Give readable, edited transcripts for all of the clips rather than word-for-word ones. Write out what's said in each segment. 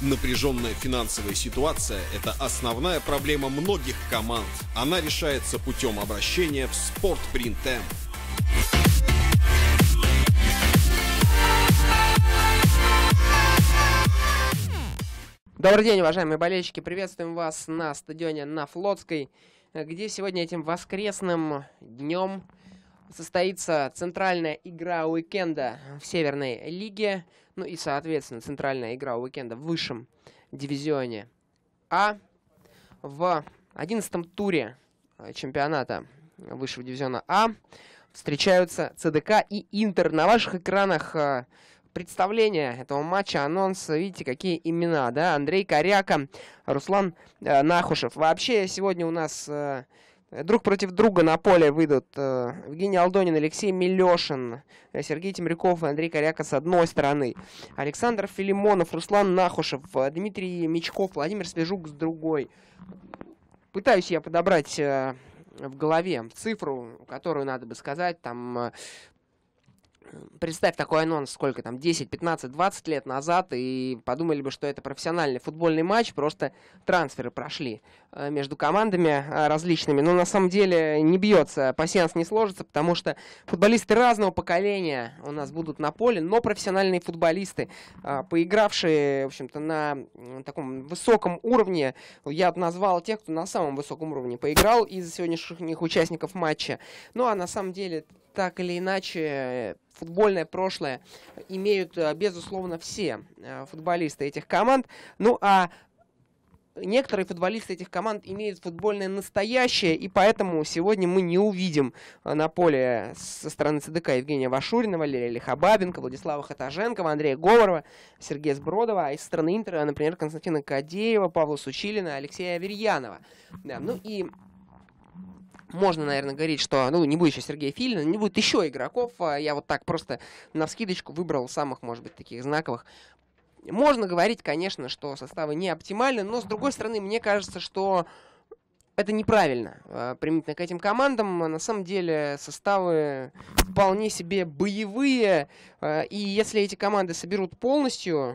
Напряженная финансовая ситуация – это основная проблема многих команд. Она решается путем обращения в Спортпринт-М. Добрый день, уважаемые болельщики! Приветствуем вас на стадионе на Флотской, где сегодня этим воскресным днем состоится центральная игра уикенда в Северной лиге. Ну и, соответственно, центральная игра уикенда в высшем дивизионе А. В 11-м туре чемпионата высшего дивизиона А встречаются ЦДК и Интер. На ваших экранах представление этого матча, анонс, видите, какие имена, да? Андрей Коряка, Руслан Нахушев. Вообще, сегодня у нас друг против друга на поле выйдут Евгений Алдонин, Алексей Милешин, Сергей Темряков и Андрей Коряка с одной стороны, Александр Филимонов, Руслан Нахушев, Дмитрий Мечков, Владимир Свежук с другой. Пытаюсь я подобрать в голове цифру, которую надо бы сказать, там... Представь такой анонс, сколько там, 10, 15, 20 лет назад, и подумали бы, что это профессиональный футбольный матч, просто трансферы прошли между командами различными. Но на самом деле не бьется, пассианс не сложится, потому что футболисты разного поколения у нас будут на поле, но профессиональные футболисты, поигравшие, в общем-то, на таком высоком уровне. Я бы назвал тех, кто на самом высоком уровне поиграл из сегодняшних участников матча. Ну а на самом деле, так или иначе, футбольное прошлое имеют, безусловно, все футболисты этих команд. Ну, а некоторые футболисты этих команд имеют футбольное настоящее, и поэтому сегодня мы не увидим на поле со стороны ЦДК Евгения Вашурина, Валерия Лихобабенко, Владислава Хатаженкова, Андрея Говорова, Сергея Сбродова, а из стороны Интера, например, Константина Кадеева, Павла Сучилина, Алексея Аверьянова. Да, ну и... Можно, наверное, говорить, что не будет еще Сергея Филина, не будет еще игроков. Я вот так просто навскидочку выбрал самых, может быть, таких знаковых. Можно говорить, конечно, что составы не оптимальны, но, с другой стороны, мне кажется, что это неправильно применительно к этим командам. На самом деле составы вполне себе боевые. И если эти команды соберут полностью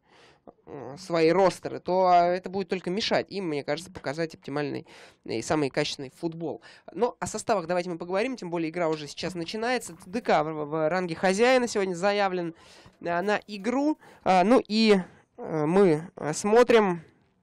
свои ростеры, то это будет только мешать им, мне кажется, показать оптимальный и самый качественный футбол. Но о составах давайте мы поговорим, тем более игра уже сейчас начинается. ЦДК в ранге хозяина сегодня заявлен на игру. Ну и мы смотрим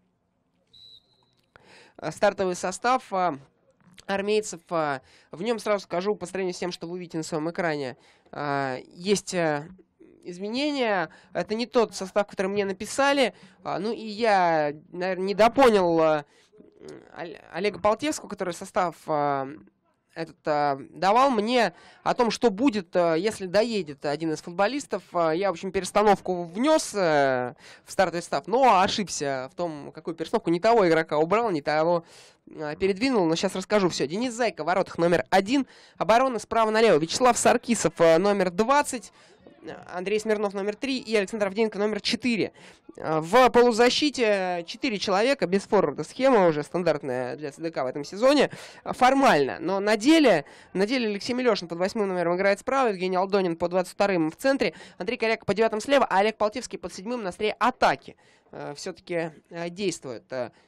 стартовый состав армейцев. В нем, сразу скажу, по сравнению с тем, что вы видите на своем экране, есть изменения. Это не тот состав, который мне написали. Ну и я, наверное, недопонял Олега Полтевского, который состав этот давал мне о том, что будет, если доедет один из футболистов. Я, в общем, перестановку внес в стартовый состав, но ошибся в том, какую перестановку. Не того игрока убрал, не того передвинул, но сейчас расскажу все. Денис Зайко в воротах номер 1, оборона справа налево. Вячеслав Саркисов номер 20, Андрей Смирнов номер 3 и Александр Авдеенко номер 4. В полузащите 4 человека, без форварда, схема уже стандартная для ЦДК в этом сезоне, формально. Но на деле Алексей Милешин под 8 номером играет справа, Евгений Алдонин под 22-м в центре, Андрей Коряка по 9-м слева, а Олег Полтевский под 7-м на острие атаки все-таки действует.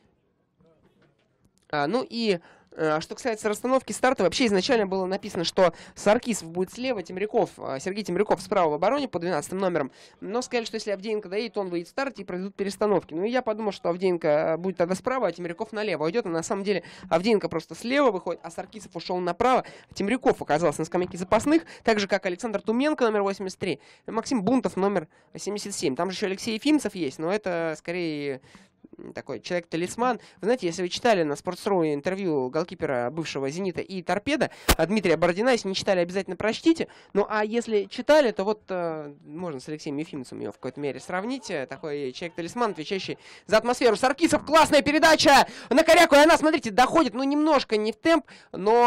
Ну и что касается расстановки старта, вообще изначально было написано, что Саркисов будет слева, Сергей Темряков справа в обороне по 12 номерам. Но сказали, что если Авдеенко доедет, он выйдет в старте и произойдут перестановки. Ну и я подумал, что Авдеенко будет тогда справа, а Темряков налево уйдет. Но на самом деле Авдеенко просто слева выходит, а Саркисов ушел направо. Темряков оказался на скамейке запасных, так же как Александр Туменко номер 83, Максим Бунтов номер 77. Там же еще Алексей Ефимцев есть, но это скорее такой человек-талисман. Вы знаете, если вы читали на Sports.ru интервью голкипера бывшего «Зенита» и «Торпеда» Дмитрия Бородина, если не читали, обязательно прочтите. Ну, а если читали, то вот можно с Алексеем Ефимовцем его в какой-то мере сравнить. Такой человек-талисман, отвечающий за атмосферу. Саркисов, классная передача на Коряку, и она, смотрите, доходит, немножко не в темп, но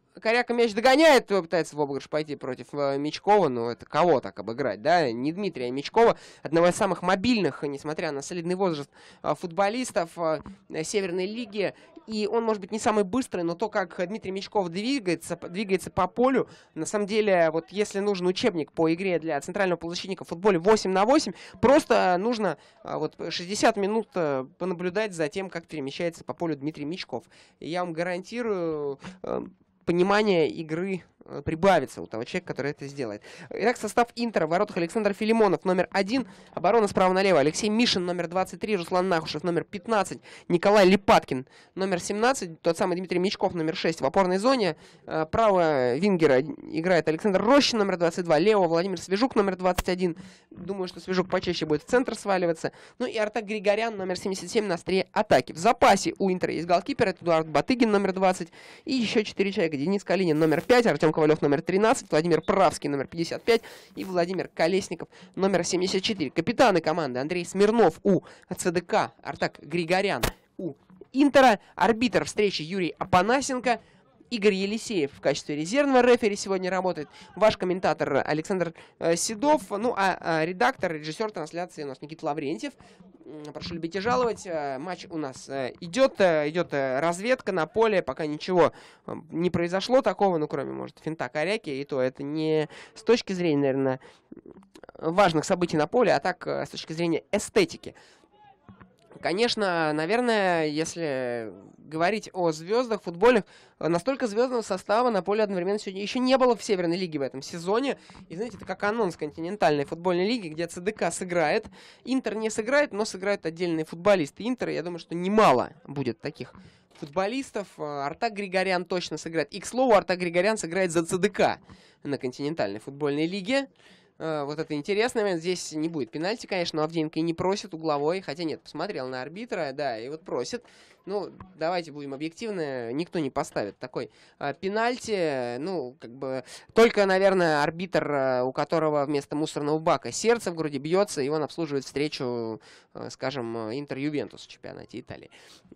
Коряка мяч догоняет, пытается в обыгрыш пойти против Мячкова, но это кого так обыграть, да? Не Дмитрия Мячкова, одного из самых мобильных, несмотря на солидный возраст, футболистов Северной лиги. И он, может быть, не самый быстрый, но то, как Дмитрий Мячков двигается по полю, на самом деле, вот если нужен учебник по игре для центрального полузащитника в футболе 8/8, просто нужно вот 60 минут понаблюдать за тем, как перемещается по полю Дмитрий Мячков. И я вам гарантирую, понимание игры прибавится у того человека, который это сделает. Итак, состав Интера: в воротах Александр Филимонов, номер 1, оборона справа налево, Алексей Мишин, номер 23, Руслан Нахушев, номер 15, Николай Липаткин, номер 17, тот самый Дмитрий Мячков, номер 6 в опорной зоне, право вингера играет Александр Рощин, номер 22, лево Владимир Свежук, номер 21, думаю, что Свежук почаще будет в центр сваливаться, ну и Артак Григорян, номер 77, на острие атаки. В запасе у Интера есть голкипер, это Эдуард Батыгин, номер 20, и еще 4 человека: Денис Калинин, номер 5, Артем Ковалев, номер 13, Владимир Правский, номер 55, и Владимир Колесников, номер 74. Капитаны команды: Андрей Смирнов у ЦДК, Артак Григорян у Интера, арбитр встречи Юрий Апанасенко, Игорь Елисеев в качестве резервного рефери сегодня работает, ваш комментатор Александр Седов, ну а редактор, режиссер трансляции у нас Никита Лаврентьев. Прошу любить и жаловать. Матч у нас идет разведка на поле, пока ничего не произошло такого, ну кроме, может, финта Коряки, и то это не с точки зрения, наверное, важных событий на поле, а так с точки зрения эстетики. Конечно, наверное, если говорить о звездах футбольных, настолько звездного состава на поле одновременно сегодня еще не было в Северной лиге в этом сезоне. И знаете, это как анонс континентальной футбольной лиги, где ЦДК сыграет, Интер не сыграет, но сыграют отдельные футболисты Интера. Я думаю, что немало будет таких футболистов. Артак Григорян точно сыграет. И, к слову, Артак Григорян сыграет за ЦДК на континентальной футбольной лиге. Вот это интересный момент. Здесь не будет пенальти, конечно, но Авдеенко и не просит угловой. Хотя нет, посмотрел на арбитра, да, и вот просит. Ну, давайте будем объективны, никто не поставит такой пенальти. Ну, как бы, только, наверное, арбитр, у которого вместо мусорного бака сердце в груди бьется, и он обслуживает встречу, скажем, Интер-Ювентус в чемпионате Италии.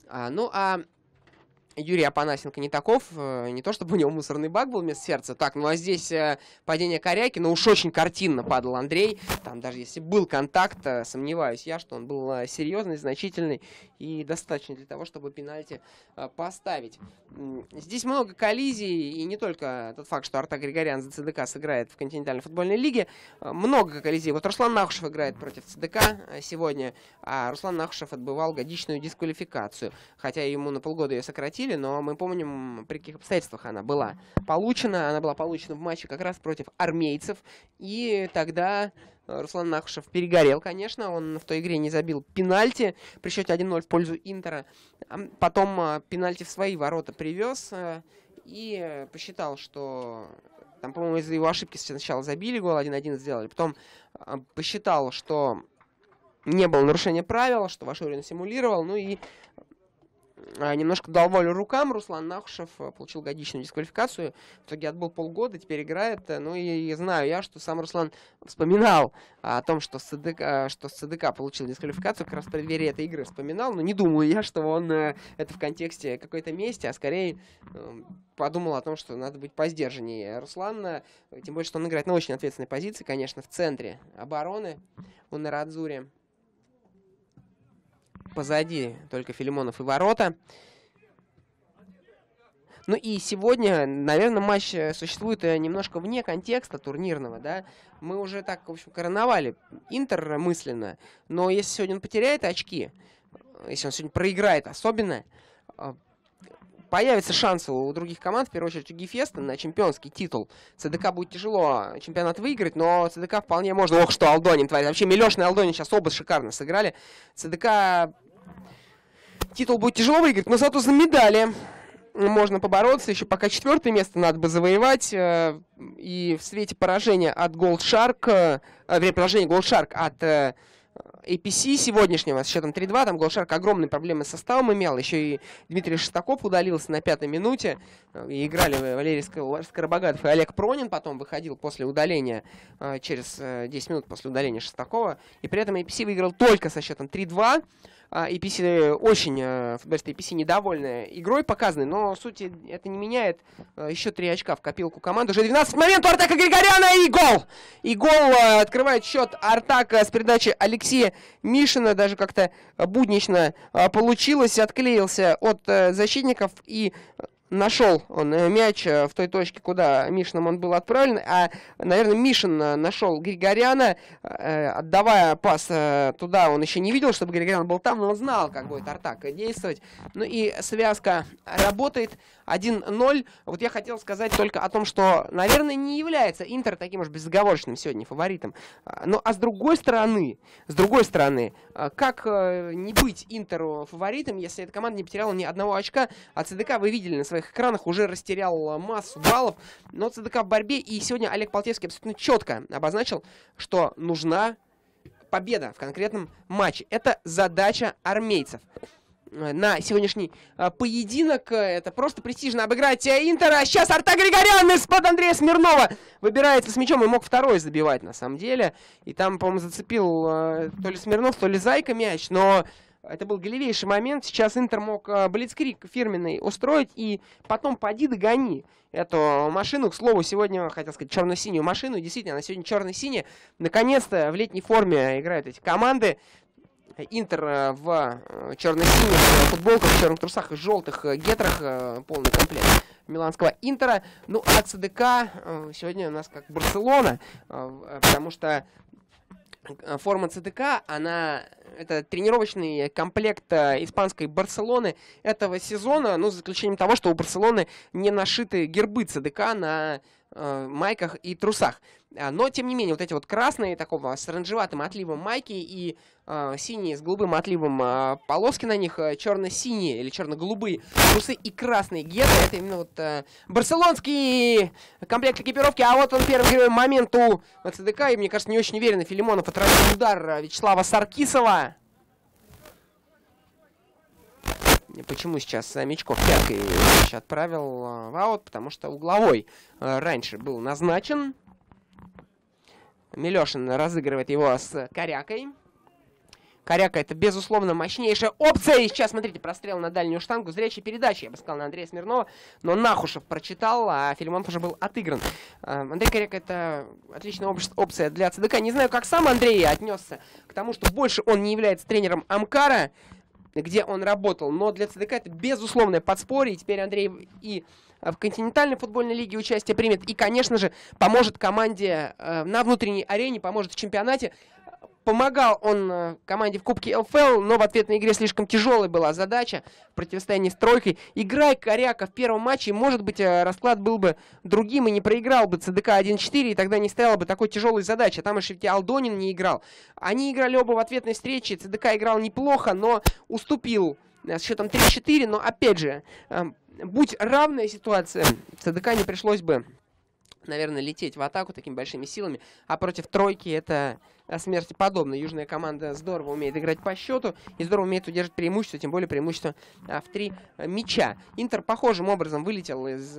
Юрий Апанасенко не таков, не то чтобы у него мусорный бак был вместо сердца, так, ну а здесь падение Коряки, но уж очень картинно падал Андрей, там даже если был контакт, сомневаюсь я, что он был серьезный, значительный и достаточно для того, чтобы пенальти поставить. Здесь много коллизий, и не только тот факт, что Артак Григорян за ЦДК сыграет в континентальной футбольной лиге, много коллизий. Вот Руслан Нахушев играет против ЦДК сегодня, а Руслан Нахушев отбывал годичную дисквалификацию, хотя ему на полгода ее сократили, но мы помним, при каких обстоятельствах она была получена. Она была получена в матче как раз против армейцев, и тогда Руслан Нахушев перегорел, конечно, он в той игре не забил пенальти при счете 1-0 в пользу Интера. Потом пенальти в свои ворота привез и посчитал, что там, по-моему, из-за его ошибки сначала забили гол, 1-1 сделали, потом посчитал, что не было нарушения правил, что Вашурин симулировал, ну и немножко дал волю рукам. Руслан Нахушев получил годичную дисквалификацию. В итоге отбыл полгода, теперь играет. Ну и знаю я, что сам Руслан вспоминал о том, что с ЦДК получил дисквалификацию, как раз в преддверии этой игры вспоминал. Но не думаю я, что он это в контексте какой-то мести, а скорее подумал о том, что надо быть посдержаннее. Руслан, тем более, что он играет на очень ответственной позиции, конечно, в центре обороны у Нарадзури. Позади только Филимонов и ворота. Ну и сегодня, наверное, матч существует немножко вне контекста турнирного, да. Мы уже так, в общем, короновали Интер мысленно, но если сегодня он потеряет очки, если он сегодня проиграет особенно, появится шанс у других команд, в первую очередь у Гефеста, на чемпионский титул. ЦДК будет тяжело чемпионат выиграть, но ЦДК вполне можно... Ох, что Алдонин творит. Вообще Милешин и Алдонин сейчас оба шикарно сыграли. ЦДК титул будет тяжело выиграть, но зато за медали можно побороться. Еще пока 4-е место надо бы завоевать. И в свете поражения от Gold Shark, поражения Gold Shark от APC сегодняшнего с счетом 3-2, там Gold Shark огромные проблемы с составом имел, еще и Дмитрий Шестаков удалился на 5-й минуте, и играли Валерий Скоробогатов и Олег Пронин, потом выходил после удаления, через 10 минут после удаления Шестакова, и при этом APC выиграл только со счетом 3-2. EPC очень, футболисты EPC недовольны игрой показанной, но сути это не меняет. Еще 3 очка в копилку команды. Уже 12 моментов, Артака Григоряна и гол! И гол открывает счет Артака с передачи Алексея Мишина. Даже как-то буднично получилось, отклеился от защитников и нашел он мяч в той точке, куда Мишином он был отправлен, а, наверное, Мишин нашел Григоряна, отдавая пас туда, он еще не видел, чтобы Григорян был там, но он знал, как будет Артак действовать. Ну и связка работает, 1-0. Вот я хотел сказать только о том, что, наверное, не является Интер таким уж безоговорочным сегодня фаворитом. Ну, а с другой стороны, как не быть Интеру фаворитом, если эта команда не потеряла ни одного очка, а ЦДК, вы видели на своих экранах, уже растерял массу баллов, но ЦДК в борьбе, и сегодня Олег Полтевский абсолютно четко обозначил, что нужна победа в конкретном матче. Это задача армейцев. На сегодняшний поединок это просто престижно обыграть Интера. Сейчас Артак Григорян из-под Андрея Смирнова выбирается с мячом и мог второй забивать на самом деле. И там, по-моему, зацепил то ли Смирнов, то ли Зайка мяч, но это был голевейший момент. Сейчас Интер мог блицкриг фирменный устроить и потом поди догони эту машину. К слову, сегодня, хотел сказать, черно-синюю машину. Действительно, она сегодня черно-синяя. Наконец-то в летней форме играют эти команды. Интер в черно-синих футболках, в черных трусах и желтых гетрах, полный комплект миланского Интера. Ну, а ЦДК сегодня у нас как Барселона, потому что форма ЦДК, это тренировочный комплект испанской Барселоны этого сезона, ну, за исключением того, что у Барселоны не нашиты гербы ЦДК на майках и трусах. Но, тем не менее, вот эти вот красные, такого с оранжеватым отливом майки и синие с голубым отливом полоски на них, черно-синие или черно-голубые трусы и красные гетры, это именно вот барселонский комплект экипировки. А вот он первый момент у ЦДК, и, мне кажется, не очень уверенно Филимонов отразил удар Вячеслава Саркисова. Почему сейчас Мячков пяткой отправил в аут? Потому что угловой раньше был назначен. Милешин разыгрывает его с Корякой. Коряка — это, безусловно, мощнейшая опция. И сейчас, смотрите, прострел на дальнюю штангу. Зрячая передача, я бы сказал, на Андрея Смирнова. Но Нахушев прочитал, а Филимонов уже был отыгран. Андрей Коряка — это отличная опция для ЦДК. Не знаю, как сам Андрей отнесся к тому, что больше он не является тренером Амкара, где он работал. Но для ЦДК это безусловное подспорье. И теперь Андрей и в континентальной футбольной лиге участие примет. И, конечно же, поможет команде на внутренней арене, поможет в чемпионате. Помогал он команде в Кубке ЛФЛ, но в ответной игре слишком тяжелой была задача в противостоянии с тройкой. Играй Коряка в первом матче, может быть, расклад был бы другим и не проиграл бы ЦДК 1-4, и тогда не стояла бы такой тяжелой задачи. Там еще ведь Алдонин не играл. Они играли оба в ответной встрече. ЦДК играл неплохо, но уступил с счетом 3-4. Но, опять же, будь равная ситуация, ЦДК не пришлось бы, наверное, лететь в атаку такими большими силами, а против тройки это смерти подобно. Южная команда здорово умеет играть по счету и здорово умеет удержать преимущество, тем более преимущество в 3 мяча. Интер похожим образом вылетел из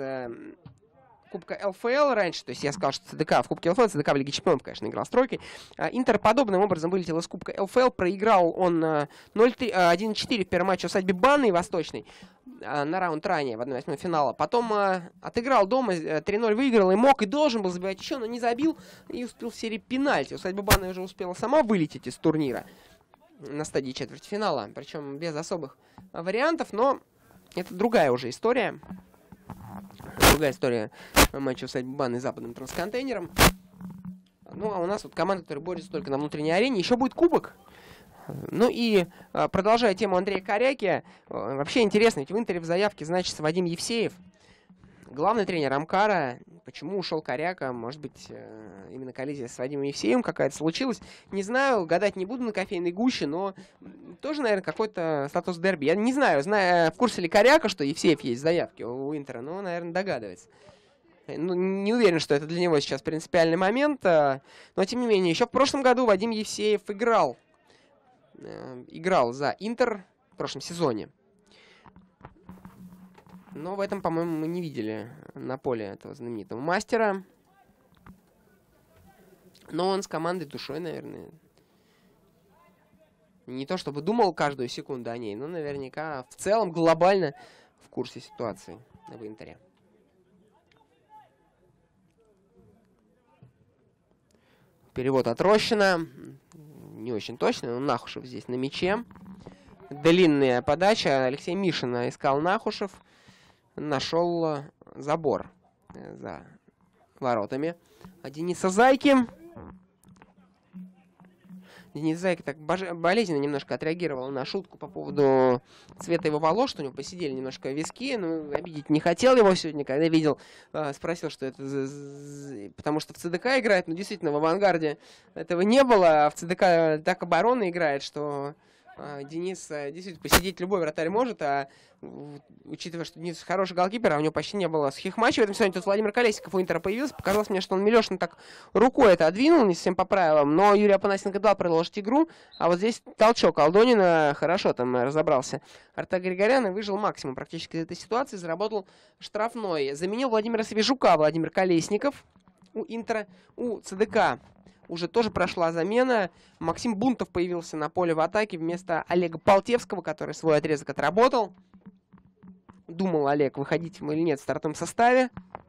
Кубка ЛФЛ раньше, то есть я сказал, что ЦДК в Кубке ЛФЛ, ЦДК в Лиге Чемпионов, конечно, играл с тройкой. Интер подобным образом вылетел из Кубка ЛФЛ, проиграл он 1-4 в первом матче усадьбе Банной Восточной на раунд ранее, в 1/8 финала. Потом отыграл дома, 3-0 выиграл и мог, и должен был забивать еще, но не забил и успел в серии пенальти. Усадьба Банной уже успела сама вылететь из турнира на стадии четвертьфинала, причем без особых вариантов, но это другая уже история. Другая история матча усадьбы Банной с западным трансконтейнером. Ну, а у нас вот команда, которая борется только на внутренней арене. Еще будет кубок. Ну и, продолжая тему Андрея Коряки, вообще интересно, ведь в Интере в заявке значится Вадим Евсеев, главный тренер Амкара. Почему ушел Коряка? Может быть, именно коллизия с Вадимом Евсеевым какая-то случилась. Не знаю, гадать не буду на кофейной гуще, но тоже, наверное, какой-то статус дерби. Я не знаю, в курсе ли Коряка, что Евсеев есть в заявке у Интера, но, наверное, догадывается. Ну, не уверен, что это для него сейчас принципиальный момент, но, тем не менее, еще в прошлом году Вадим Евсеев играл за Интер в прошлом сезоне. Но в этом, по-моему, мы не видели на поле этого знаменитого мастера. Но он с командой душой, наверное. Не то чтобы думал каждую секунду о ней, но наверняка в целом глобально в курсе ситуации в Интере. Перевод от Рощина. Не очень точно, но Нахушев здесь на мяче. Длинная подача. Алексей Мишин искал Нахушев. Нашел забор за воротами. Дениса Зайки. Денис Зайка так болезненно немножко отреагировал на шутку по поводу цвета его волос, что у него посидели немножко виски, но обидеть не хотел его сегодня, когда видел, спросил, что это потому что в ЦДК играет, но действительно в «Авангарде» этого не было, а в ЦДК так оборона играет, что Денис действительно посидеть любой вратарь может, а учитывая, что Денис хороший голкипер, а у него почти не было сухих матчей в этом сезоне, тут Владимир Колесников у Интера появился, показалось мне, что он Милешин так рукой это отдвинул, не совсем по правилам, но Юрий Апанасенко дал продолжить игру, а вот здесь толчок Алдонина хорошо там разобрался. Артак Григорян и выжил максимум практически из этой ситуации, заработал штрафной. Заменил Владимира Свежука Владимир Колесников у Интера, у ЦДК. Уже тоже прошла замена. Максим Бунтов появился на поле в атаке вместо Олега Полтевского, который свой отрезок отработал. Думал Олег, выходить ему или нет в стартовом составе.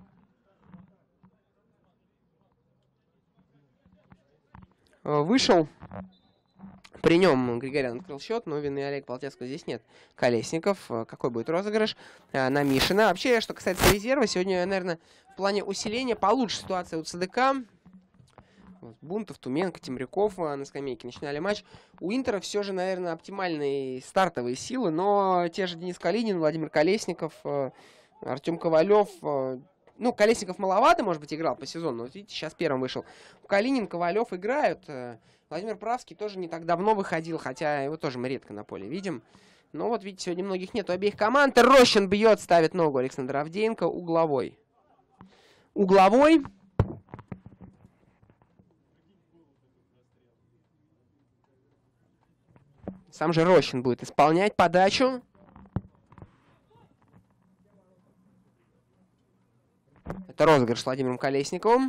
Вышел. При нем Григорян открыл счет, но вины Олега Полтевского здесь нет. Колесников. Какой будет розыгрыш? На Мишина. Вообще, что касается резерва, сегодня, наверное, в плане усиления получше ситуация у ЦДК. Бунтов, Туменко, Темрюков на скамейке начинали матч. У Интера все же, наверное, оптимальные стартовые силы, но те же Денис Калинин, Владимир Колесников, Артем Ковалев. Ну, Колесников маловато, может быть, играл по сезону, но вот видите, сейчас первым вышел. Калинин, Ковалев играют. Владимир Правский тоже не так давно выходил, хотя его тоже мы редко на поле видим. Но вот видите, сегодня многих нет у обеих команд. Рощин бьет, ставит ногу Александр Авдеенко угловой. Угловой. Сам же Рощин будет исполнять подачу. Это розыгрыш с Владимиром Колесниковым.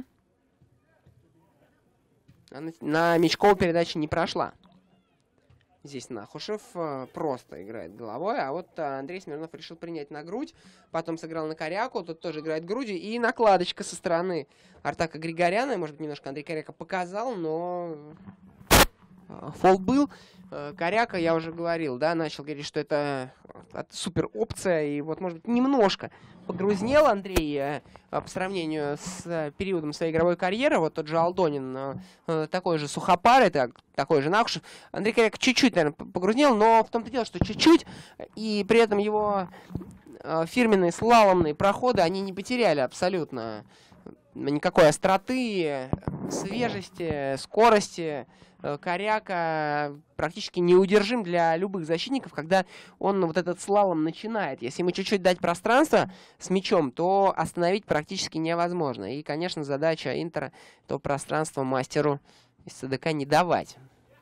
На Мячкову передача не прошла. Здесь Нахушев просто играет головой, а вот Андрей Смирнов решил принять на грудь. Потом сыграл на Коряку, тут тоже играет грудью. И накладочка со стороны Артака Григоряна. Может быть, немножко Андрей Коряка показал, но фол был. Коряка, я уже говорил, да, начал говорить, что это супер опция. И вот, может быть, немножко погрузнел Андрей по сравнению с периодом своей игровой карьеры. Вот тот же Алдонин, такой же сухопарый, такой же Нахушев. Андрей Коряка чуть-чуть, наверное, погрузнел, но в том-то дело, что чуть-чуть. И при этом его фирменные слаломные проходы, они не потеряли абсолютно никакой остроты, свежести, скорости. Коряка практически неудержим для любых защитников, когда он вот этот слалом начинает. Если ему чуть-чуть дать пространство с мячом, то остановить практически невозможно. И, конечно, задача Интера то пространство мастеру из ЦДК не давать.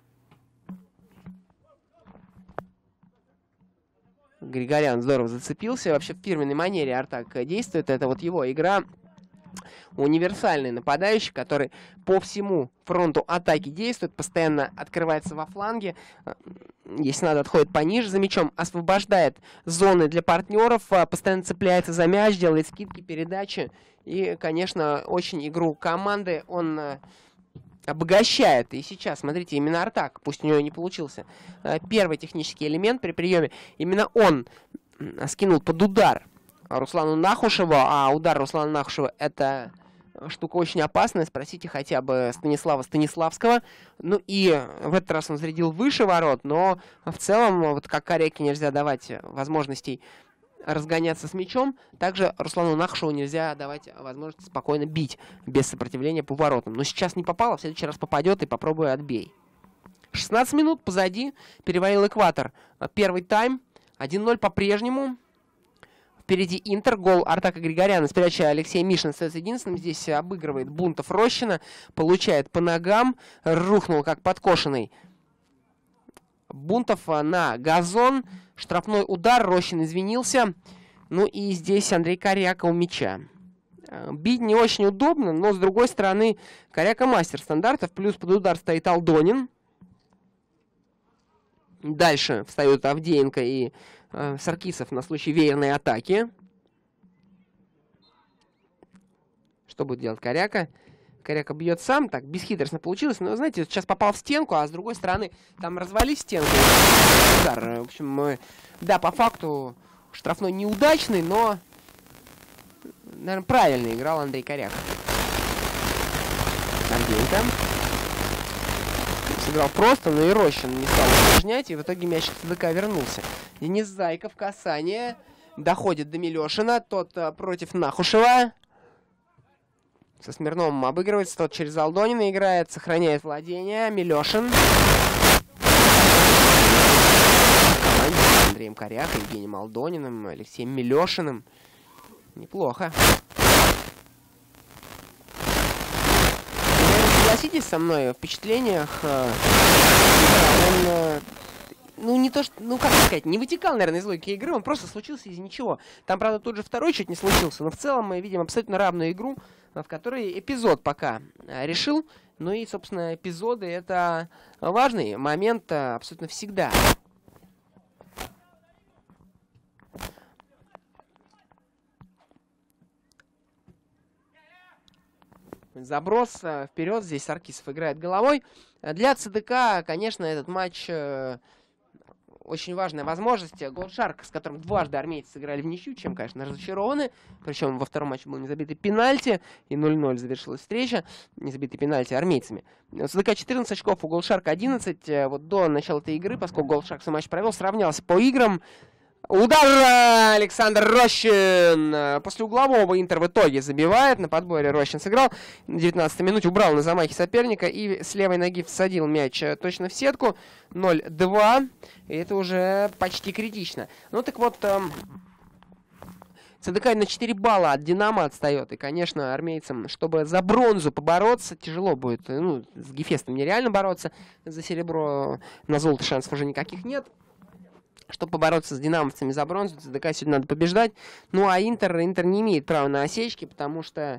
Григорян здорово зацепился. Вообще в фирменной манере Артак действует. Это вот его игра. Универсальный нападающий, который по всему фронту атаки действует, постоянно открывается во фланге, если надо, отходит пониже за мячом, освобождает зоны для партнеров, постоянно цепляется за мяч, делает скидки, передачи. И, конечно, очень игру команды он обогащает. И сейчас, смотрите, именно Артак, пусть у него не получился первый технический элемент при приеме, именно он скинул под удар Руслану Нахушеву, а удар Руслана Нахушева — это штука очень опасная, спросите хотя бы Станислава Станиславского. Ну и в этот раз он зарядил выше ворот, но в целом, вот как Коряке нельзя давать возможностей разгоняться с мячом, также Руслану Нахушеву нельзя давать возможность спокойно бить без сопротивления по воротам. Но сейчас не попало, в следующий раз попадет и попробуй отбей. 16 минут позади, перевалил экватор. Первый тайм, 1-0 по-прежнему. Впереди Интер, гол Артака Григоряна с передачи Алексея Мишина остается единственным. Здесь обыгрывает Бунтов Рощина, получает по ногам, рухнул как подкошенный. Бунтов на газон, штрафной удар, Рощин извинился. Ну и здесь Андрей Коряка у мяча. Бить не очень удобно, но с другой стороны Коряка мастер стандартов, плюс под удар стоит Алдонин. Дальше встают Авдеенко и Саркисов на случай веерной атаки. Что будет делать Коряка? Коряка бьет сам, так, бесхитростно получилось. Но, знаете, сейчас попал в стенку, а с другой стороны там развалить стенку. Удар. В общем, да, по факту штрафной неудачный, но, наверное, правильно играл Андрей Коряка. Авдеенко сыграл просто, но и Рощин не стал усложнять, и в итоге мяч к ЦДК вернулся. Денис Зайков, касание, доходит до Милешина, тот против Нахушева. Со Смирновым обыгрывается, тот через Алдонина играет, сохраняет владение. Милешин. Андреем Корякой, Евгением Алдониным, Алексеем Милешиным. Неплохо. Согласитесь со мной, в впечатлениях он, ну, не то что, ну, как сказать, не вытекал, наверное, из логики игры, он просто случился из ничего. Там, правда, тут же второй чуть не случился, но в целом мы видим абсолютно равную игру, в которой эпизод пока решил. Ну и, собственно, эпизоды — это важный момент абсолютно всегда. Заброс вперед, здесь Саркисов играет головой. Для ЦДК, конечно, этот матч очень важная возможность. Голдшарк, с которым дважды армейцы сыграли в ничью, чем, конечно, разочарованы. Причем во втором матче был не забитый пенальти, и 0-0 завершилась встреча. Не забитый пенальти армейцами. У ЦДК 14 очков, у Голдшарка 11. Вот до начала этой игры, поскольку Голдшарк свой матч провел, сравнялся по играм. Удар! Александр Рощин! После углового Интер в итоге забивает. На подборе Рощин сыграл. На 19-й минуте убрал на замахе соперника и с левой ноги всадил мяч точно в сетку. 0-2. И это уже почти критично. Ну так вот, ЦДК на 4 балла от Динамо отстает. И, конечно, армейцам, чтобы за бронзу побороться, тяжело будет. Ну, с Гефестом нереально бороться. За серебро на золото шансов уже никаких нет. Чтобы побороться с динамовцами за бронзу, ЦДК сегодня надо побеждать. Ну, а Интер не имеет права на осечки, потому что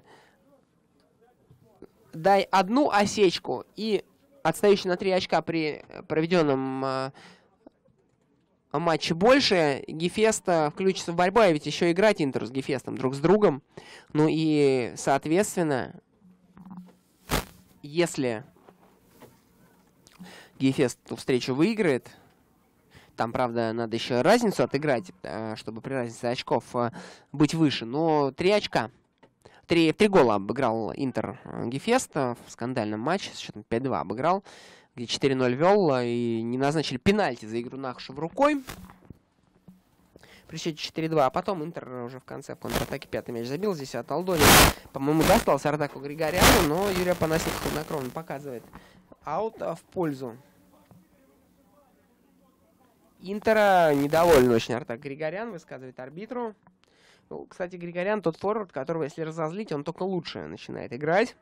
дай одну осечку, и отстающий на 3 очка при проведенном матче больше, Гефест включится в борьбу, а ведь еще играть Интеру с Гефестом друг с другом. Ну и, соответственно, если Гефест эту встречу выиграет, там, правда, надо еще разницу отыграть, чтобы при разнице очков быть выше. Но 3 очка. 3 гола обыграл Интер Гефест в скандальном матче. С счетом 5-2 обыграл. Где 4-0 вел. И не назначили пенальти за игру Нахушева рукой. При счете 4-2. А потом Интер уже в конце в контратаке 5-й мяч забил. Здесь от Алдонина, по-моему, достался Артаку Григоряну. Но Юрий Апанасьев хладнокровно показывает аут в пользу Интера. Недоволен очень Артак Григорян, высказывает арбитру. Ну, кстати, Григорян тот форвард, которого, если разозлить, он только лучше начинает играть.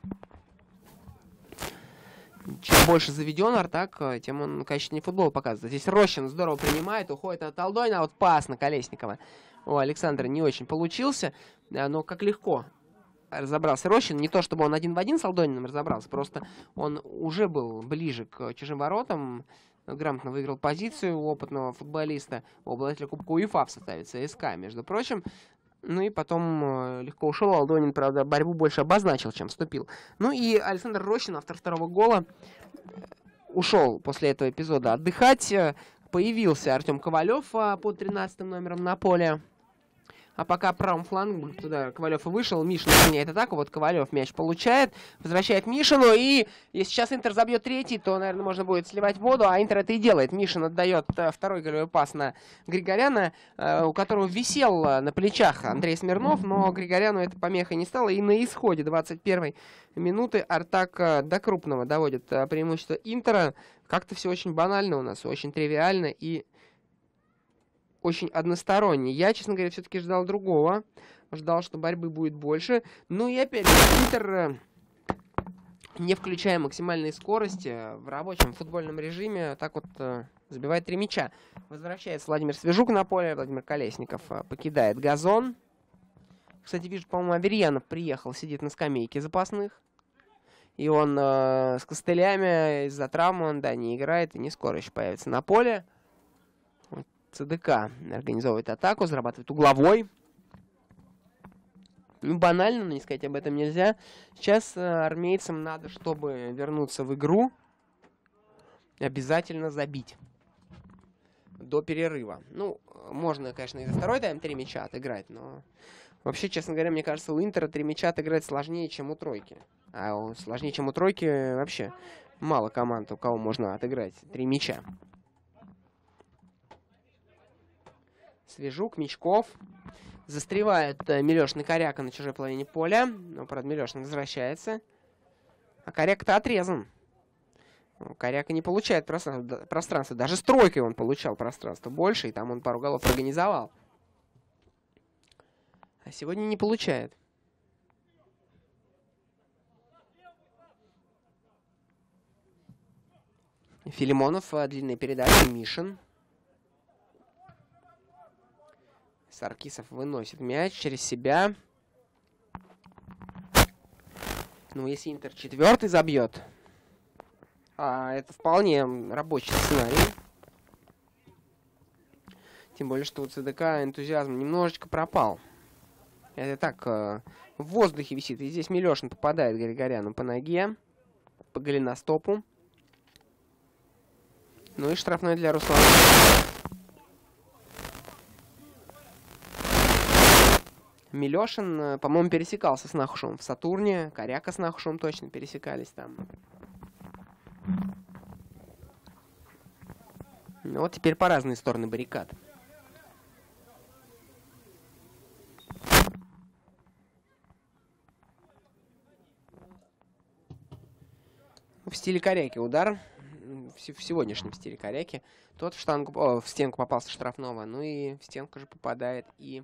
Чем больше заведен Артак, тем он качественнее футбол показывает. Здесь Рощин здорово принимает, уходит от Алдойна, а вот пас на Колесникова у Александра не очень получился, но как легко разобрался Рощин. Не то, чтобы он один в один с Алдониным разобрался, просто он уже был ближе к чужим воротам, грамотно выиграл позицию опытного футболиста, обладателя Кубка УЕФА в составе ЦСКА, между прочим. Ну и потом легко ушел. Алдонин, правда, борьбу больше обозначил, чем вступил. Ну и Александр Рощин, автор второго гола, ушел после этого эпизода отдыхать. Появился Артем Ковалев под 13 номером на поле. А пока правым флангом туда Ковалев и вышел, Мишин меняет атаку, вот Ковалев мяч получает, возвращает Мишину, и если сейчас Интер забьет третий, то, наверное, можно будет сливать воду, а Интер это и делает. Мишин отдает второй голевой пас на Григоряна, у которого висел на плечах Андрей Смирнов, но Григоряну это помехой не стало, и на исходе 21-й минуты Артак до крупного доводит преимущество Интера. Как-то все очень банально у нас, очень тривиально и очень односторонний. Я, честно говоря, все-таки ждал другого. Ждал, что борьбы будет больше. Ну и опять же, Интер, не включая максимальной скорости, в рабочем футбольном режиме, так вот забивает 3 мяча. Возвращается Владимир Свежук на поле. Владимир Колесников покидает газон. Кстати, вижу, по-моему, Аверьянов приехал, сидит на скамейке запасных. И он с костылями из-за травмы он, да, не играет и не скоро еще появится на поле. Вот ЦДК организовывает атаку, зарабатывает угловой. Ну, банально, но не сказать об этом нельзя. Сейчас армейцам надо, чтобы вернуться в игру, обязательно забить до перерыва. Ну, можно, конечно, и за второй тайм 3 мяча отыграть, но вообще, честно говоря, мне кажется, у Интера 3 мяча отыграть сложнее, чем у тройки. А сложнее, чем у тройки, вообще мало команд, у кого можно отыграть 3 мяча. Свежук, Мячков. Застревает Милешин и Коряка на чужой половине поля. Но, правда, Милешин возвращается. А Коряка-то отрезан. Коряка не получает пространство. Даже с тройкой он получал пространство больше. И там он пару голов организовал. А сегодня не получает. Филимонов, длинная передача. Мишин. Саркисов выносит мяч через себя. Ну, если Интер 4-й забьет, это вполне рабочий сценарий. Тем более, что у ЦДК энтузиазм немножечко пропал. Это так, в воздухе висит. И здесь Милешин попадает Григоряну по ноге, по голеностопу. Ну и штрафной для Руслана. Милешин, по-моему, пересекался с Нахушевым в Сатурне. Коряка с Нахушевым точно пересекались там. Ну вот теперь по разные стороны баррикад. В стиле Коряки удар. В сегодняшнем стиле Коряки. Тот в штангу, в стенку попался штрафного. Ну и в стенку же попадает и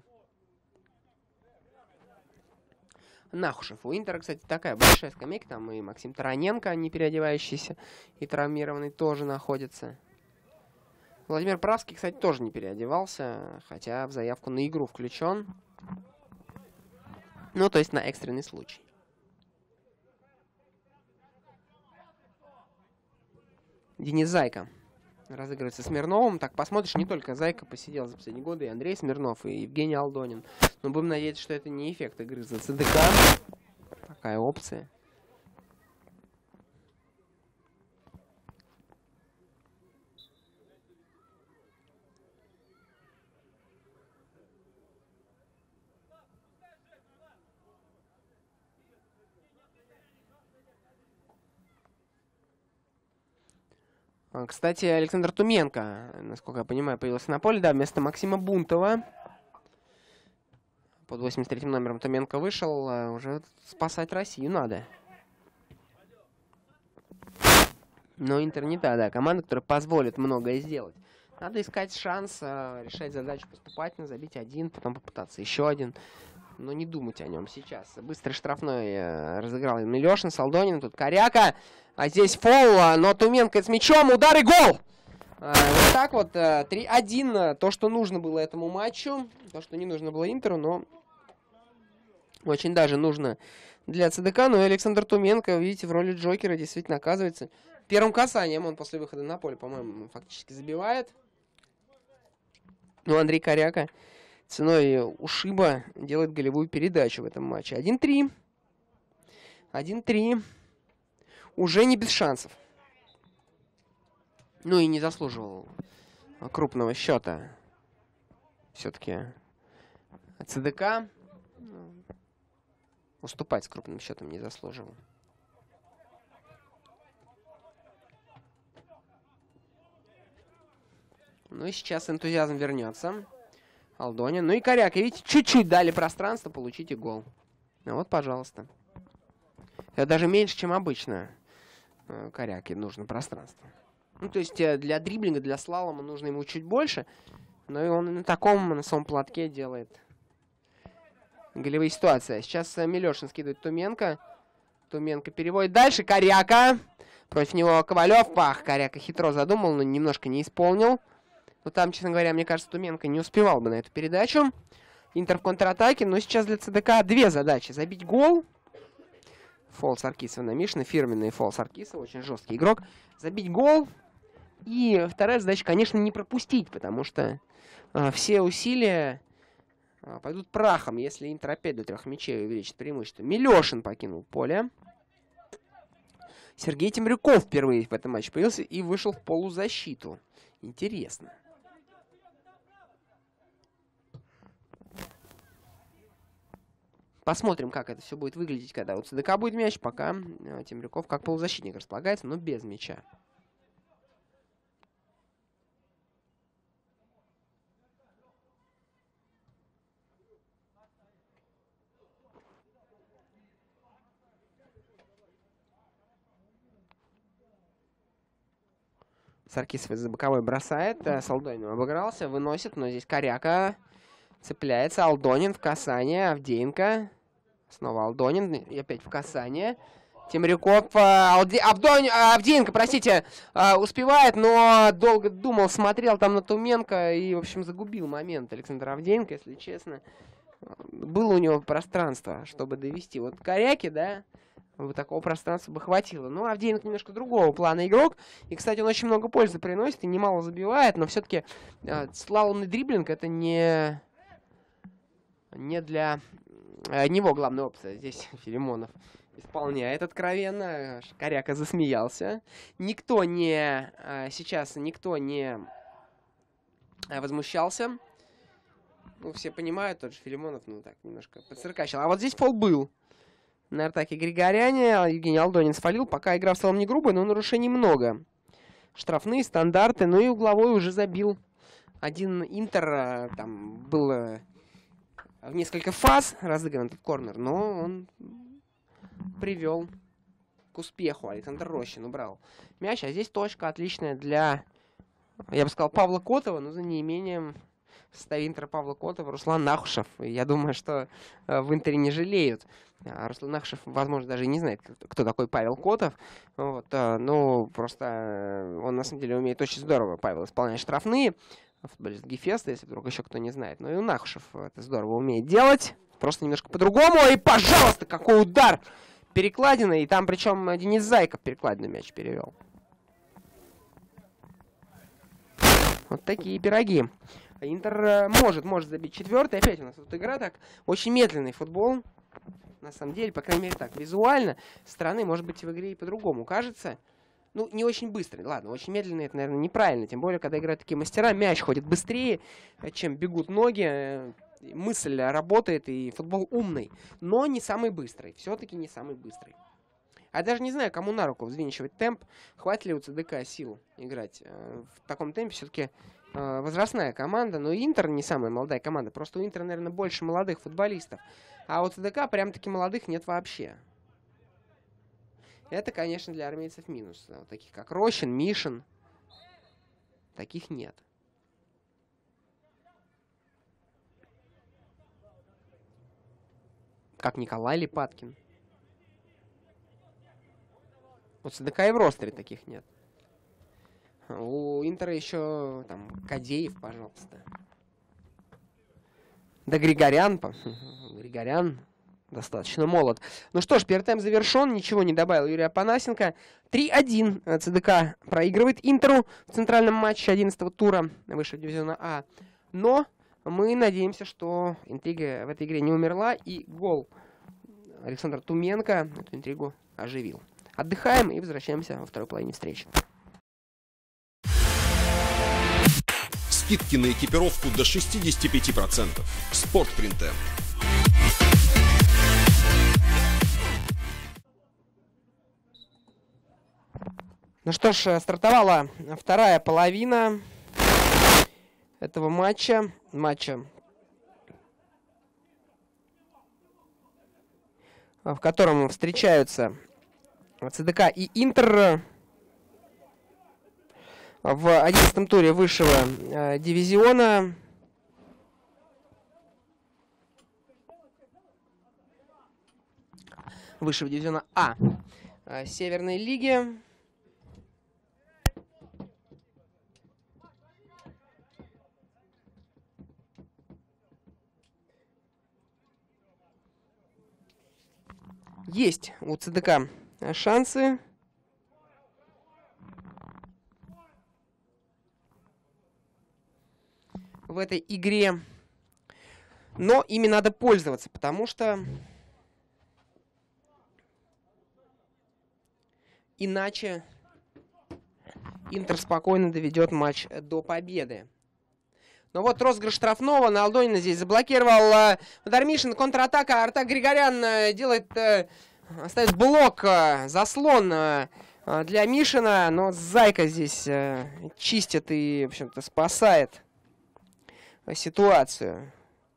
Нахушев. У Интера, кстати, такая большая скамейка. Там и Максим Тараненко, не переодевающийся, и травмированный, тоже находится. Владимир Правский, кстати, тоже не переодевался, хотя в заявку на игру включен. Ну, то есть на экстренный случай. Денис Зайко разыгрывается Смирновым. Так, посмотришь, не только Зайко посидел за последние годы, и Андрей Смирнов, и Евгений Алдонин. Но будем надеяться, что это не эффект игры за ЦДК. Такая опция. Кстати, Александр Туменко, насколько я понимаю, появился на поле. Да, вместо Максима Бунтова. Под 83-м номером Туменко вышел. Уже спасать Россию надо. Но Интер не та, да, команда, которая позволит многое сделать. Надо искать шанс, решать задачу поступательно, забить один, потом попытаться еще один. Но не думать о нем сейчас. Быстрый штрафной разыграл Милешин, Солдонин, тут Коряка. А здесь фол, но Туменко с мячом, удар и гол! Вот так вот, 3-1, то, что нужно было этому матчу. То, что не нужно было Интеру, но очень даже нужно для ЦДК. Ну и Александр Туменко, видите, в роли Джокера действительно оказывается. Первым касанием он после выхода на поле, по-моему, фактически забивает. Ну, Андрей Коряка ценой ушиба делает голевую передачу в этом матче. 1-3. 1-3. Уже не без шансов. Ну и не заслуживал крупного счета. Все-таки ЦДК уступать с крупным счетом не заслуживал. Ну и сейчас энтузиазм вернется. Алдонин. Ну и Коряка, видите, чуть-чуть дали пространство, получите гол. Ну вот, пожалуйста. Это даже меньше, чем обычно Коряке нужно пространство. Ну, то есть для дриблинга, для слалома нужно ему чуть больше. Но и он на таком, на своем платке делает голевые ситуации. Сейчас Милешин скидывает Туменко. Туменко переводит дальше. Коряка. Против него Ковалев. Пах, Коряка хитро задумал, но немножко не исполнил. Но там, честно говоря, мне кажется, Туменко не успевал бы на эту передачу. Интер в контратаке. Но сейчас для ЦДК две задачи. Забить гол. Фол Саркисова на Мишина. Фирменный фол Саркисова. Очень жесткий игрок. Забить гол. И вторая задача, конечно, не пропустить, потому что все усилия пойдут прахом, если Интер опять до 3 мячей увеличит преимущество. Милешин покинул поле. Сергей Темрюков впервые в этом матче появился и вышел в полузащиту. Интересно. Посмотрим, как это все будет выглядеть, когда у ЦДК будет мяч. Пока Темрюков как полузащитник располагается, но без мяча. Саркисов из-за боковой бросает. С Алдониным обыгрался, выносит, но здесь Коряка цепляется. Алдонин в касание. Авдеенко. Снова Алдонин. И опять в касание. Темрюков. Авдеенко, простите, успевает, но долго думал, смотрел там на Туменко и, в общем, загубил момент Александр Авдеенко, если честно. Было у него пространство, чтобы довести. Вот Коряки, да, вот такого пространства бы хватило. Ну, Авдеенко немножко другого плана игрок. И, кстати, он очень много пользы приносит и немало забивает, но все-таки слаломный дриблинг — это не для него главная опция. Здесь Филимонов исполняет откровенно. Коряка засмеялся. Сейчас никто не возмущался. Ну, все понимают, тот же Филимонов, ну, так, немножко подциркачил. А вот здесь фол был. На атаке Григоряне. Евгений Алдонин сфолил. Пока игра в целом не грубая, но нарушений много. Штрафные, стандарты. Ну и угловой уже забил. Один Интер. Там было в несколько фаз разыгран этот корнер, но он привел к успеху. Александр Рощин убрал мяч. А здесь точка отличная для, я бы сказал, Павла Котова, но за неимением в составе Интера Павла Котова Руслан Нахушев. И я думаю, что в Интере не жалеют. Руслан Нахушев, возможно, даже и не знает, кто такой Павел Котов. Вот, ну, просто он, на самом деле, умеет очень здорово, Павел, исполнять штрафные. Футболист Гефеста, если вдруг еще кто не знает. Ну и Нахушев это здорово умеет делать. Просто немножко по-другому. И, пожалуйста, какой удар! Перекладина. И там, причем, Денис Зайков перекладину мяч перевел. Вот такие пироги. Интер может забить четвертый. Опять у нас тут игра так. Очень медленный футбол. На самом деле, по крайней мере, так, визуально, со стороны, может быть, в игре и по-другому кажется. Ну, не очень быстрый. Ладно, очень медленный, это, наверное, неправильно. Тем более, когда играют такие мастера, мяч ходит быстрее, чем бегут ноги. Мысль работает, и футбол умный. Но не самый быстрый. Все-таки не самый быстрый. А даже не знаю, кому на руку взвинчивать темп. Хватит ли у ЦДК сил играть в таком темпе. Все-таки возрастная команда. Но Интер не самая молодая команда. Просто у Интера, наверное, больше молодых футболистов. А у ЦДК прям-таки молодых нет вообще. Это, конечно, для армейцев минус. Вот таких как Рощин, Мишин. Таких нет. Как Николай Липаткин. У ЦДК и в ростере таких нет. У Интера еще там Кадеев, пожалуйста. Да Григорян. Григорян достаточно молод. Ну что ж, первый тайм завершен. Ничего не добавил Юрий Апанасенко. 3-1 ЦДК проигрывает Интеру в центральном матче 11-го тура высшего дивизиона А. Но мы надеемся, что интрига в этой игре не умерла. И гол Александра Туменко эту интригу оживил. Отдыхаем и возвращаемся во второй половине встречи. Скидки на экипировку до 65%. Спортпринты. Ну что ж, стартовала вторая половина этого матча. В котором встречаются ЦДК и Интер в 11-м туре высшего дивизиона. Высшего дивизиона А Северной лиги. Есть у ЦДК шансы. В этой игре. Но ими надо пользоваться, потому что иначе Интер спокойно доведет матч до победы. Но вот розыгрыш штрафного на Алдонина здесь заблокировал Дармишин. Контратака. Артак Григорян делает, ставит блок, заслон для Мишина. Но Зайка здесь чистит и, в общем-то, спасает ситуацию.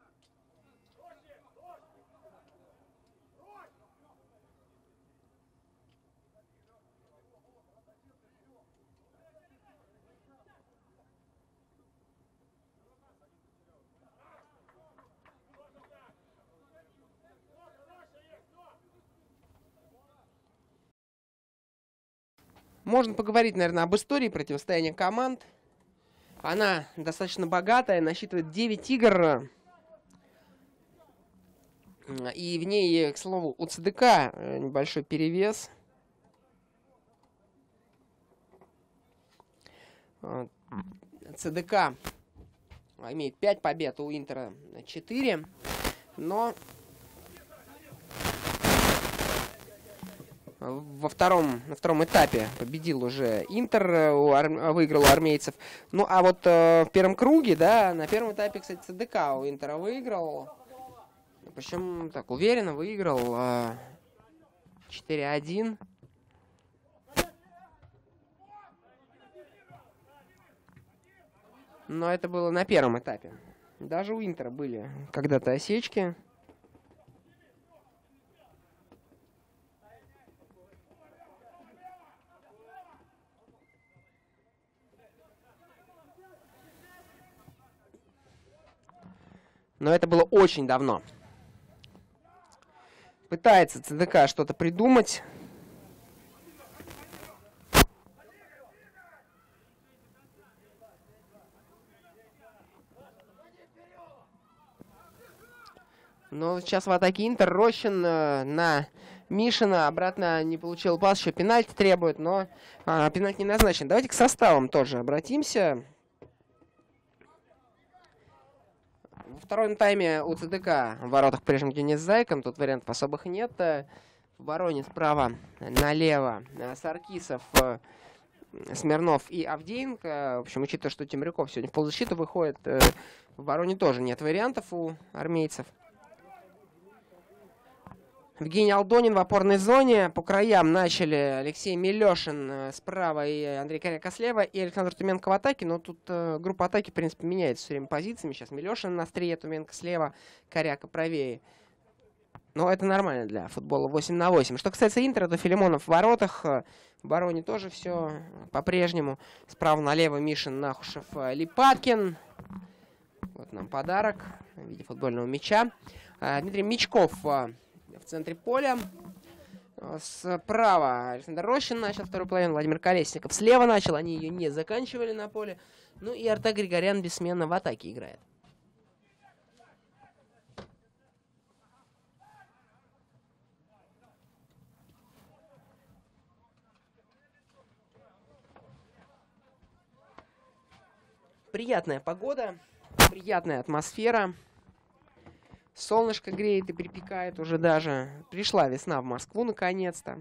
Можно поговорить, наверное, об истории противостояния команд. Она достаточно богатая, насчитывает 9 игр. И в ней, к слову, у ЦДК небольшой перевес. ЦДК имеет 5 побед, у Интера 4. Но на втором этапе победил уже Интер, выиграл у армейцев. Ну, а вот в первом круге, да, на первом этапе, кстати, ЦДК у Интера выиграл. Причем так уверенно выиграл 4-1. Но это было на первом этапе. Даже у Интера были когда-то осечки. Но это было очень давно. Пытается ЦДК что-то придумать. Но сейчас в атаке Интер. Рощин на Мишина. Обратно не получил пас. Еще пенальти требует, но пенальти не назначен. Давайте к составам тоже обратимся. Во втором тайме у ЦДК в воротах по-прежнему Денис Зайком. Тут вариантов особых нет. В обороне справа налево Саркисов, Смирнов и Авдеенко. В общем, учитывая, что Темрюков сегодня в полузащиту выходит, в обороне тоже нет вариантов у армейцев. Евгений Алдонин в опорной зоне. По краям начали Алексей Милешин справа и Андрей Коряка слева, и Александр Туменко в атаке. Но тут группа атаки, в принципе, меняется все время позициями. Сейчас Милешин на острие, Туменко слева, Коряка правее. Но это нормально для футбола 8 на 8. Что касается Интера, то Филимонов в воротах. В обороне тоже все по-прежнему. Справа налево Мишин, Нахушев, Липаткин. Вот нам подарок в виде футбольного мяча. Дмитрий Мячков в центре поля. Справа Александр Рощин начал вторую половину. Владимир Колесников слева начал. Они ее не заканчивали на поле. Ну и Артак Григорян бессменно в атаке играет. Приятная погода. Приятная атмосфера. Солнышко греет и припекает уже даже. Пришла весна в Москву наконец-то.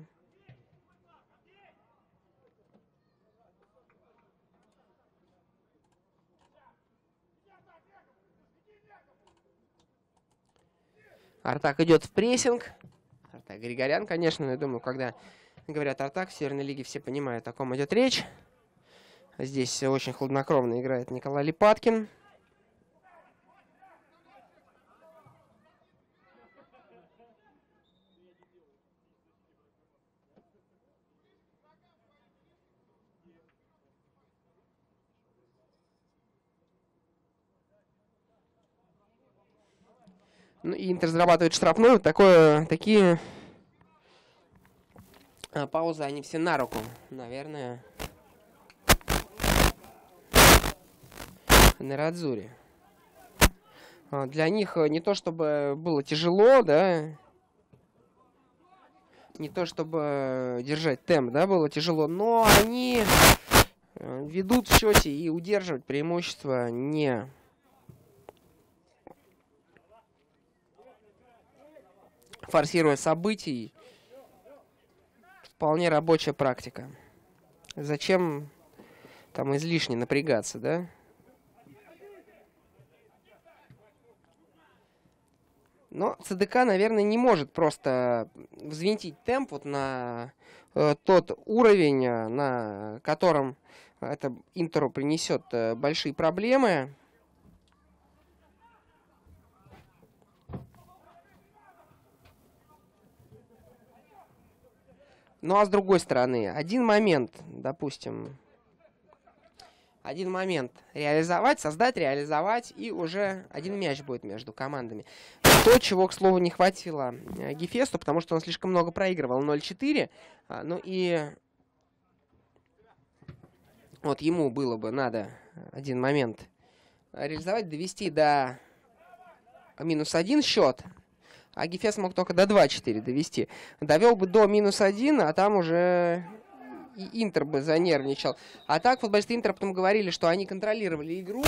Артак идет в прессинг. Артак Григорян, конечно, я думаю, когда говорят Артак в Северной Лиге, все понимают, о ком идет речь. Здесь очень хладнокровно играет Николай Липаткин. Ну и Интер зарабатывает штрафную. Такие паузы, они все на руку, наверное, Нерадзури. Для них не то чтобы было тяжело, да. не то чтобы держать темп, да, было тяжело, но они ведут в счете и удерживать преимущество не форсируя событий. Вполне рабочая практика. Зачем там излишне напрягаться, да? Но ЦДК, наверное, не может просто взвинтить темп вот на тот уровень, на котором это Интеру принесет большие проблемы. Ну а с другой стороны, один момент, допустим, реализовать, создать, реализовать, и уже один мяч будет между командами. То, чего, к слову, не хватило Гефесту, потому что он слишком много проигрывал, 0-4. Ну и вот ему было бы надо один момент реализовать, довести до -1 счет. А Гефест мог только до 2-4 довести. Довел бы до -1, а там уже и Интер бы занервничал. А так футболисты Интера потом говорили, что они контролировали игру.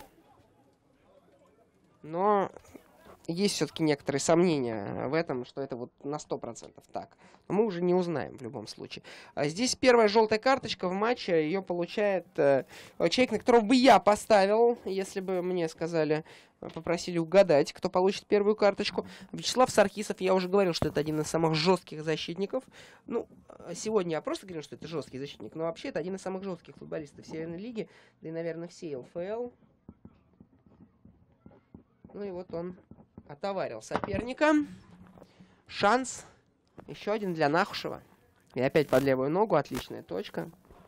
Но есть все-таки некоторые сомнения в этом, что это вот на 100% так. Но мы уже не узнаем в любом случае. А здесь первая желтая карточка в матче. Ее получает человек, на которого бы я поставил, если бы мне сказали, попросили угадать, кто получит первую карточку. Вячеслав Саркисов, я уже говорил, что это один из самых жестких защитников. Ну, сегодня я просто говорил, что это жесткий защитник, но вообще это один из самых жестких футболистов Северной лиги, да и, наверное, всей ЛФЛ. Ну и вот он отоварил соперника. Шанс. Еще один для Нахушева. И опять под левую ногу. Отличная точка.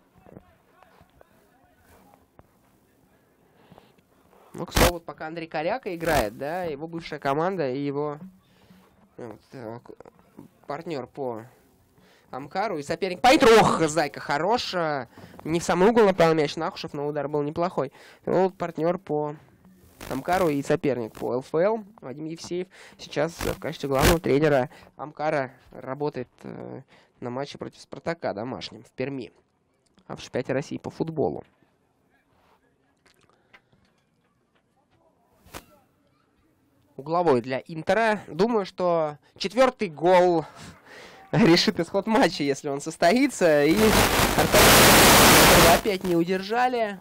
Ну, к слову, пока Андрей Коряка играет, да, его бывшая команда и его партнер по Амкару и соперник Пайтер. Ох, Зайка хорош. Не в самый угол направил мяч Нахушев, но удар был неплохой. Вот партнер по Амкару и соперник по ЛФЛ Вадим Евсеев сейчас в качестве главного тренера Амкара работает на матче против Спартака домашнем в Перми, в чемпионате России по футболу. Угловой для Интера. Думаю, что 4-й гол решит исход матча, если он состоится. И опять не удержали.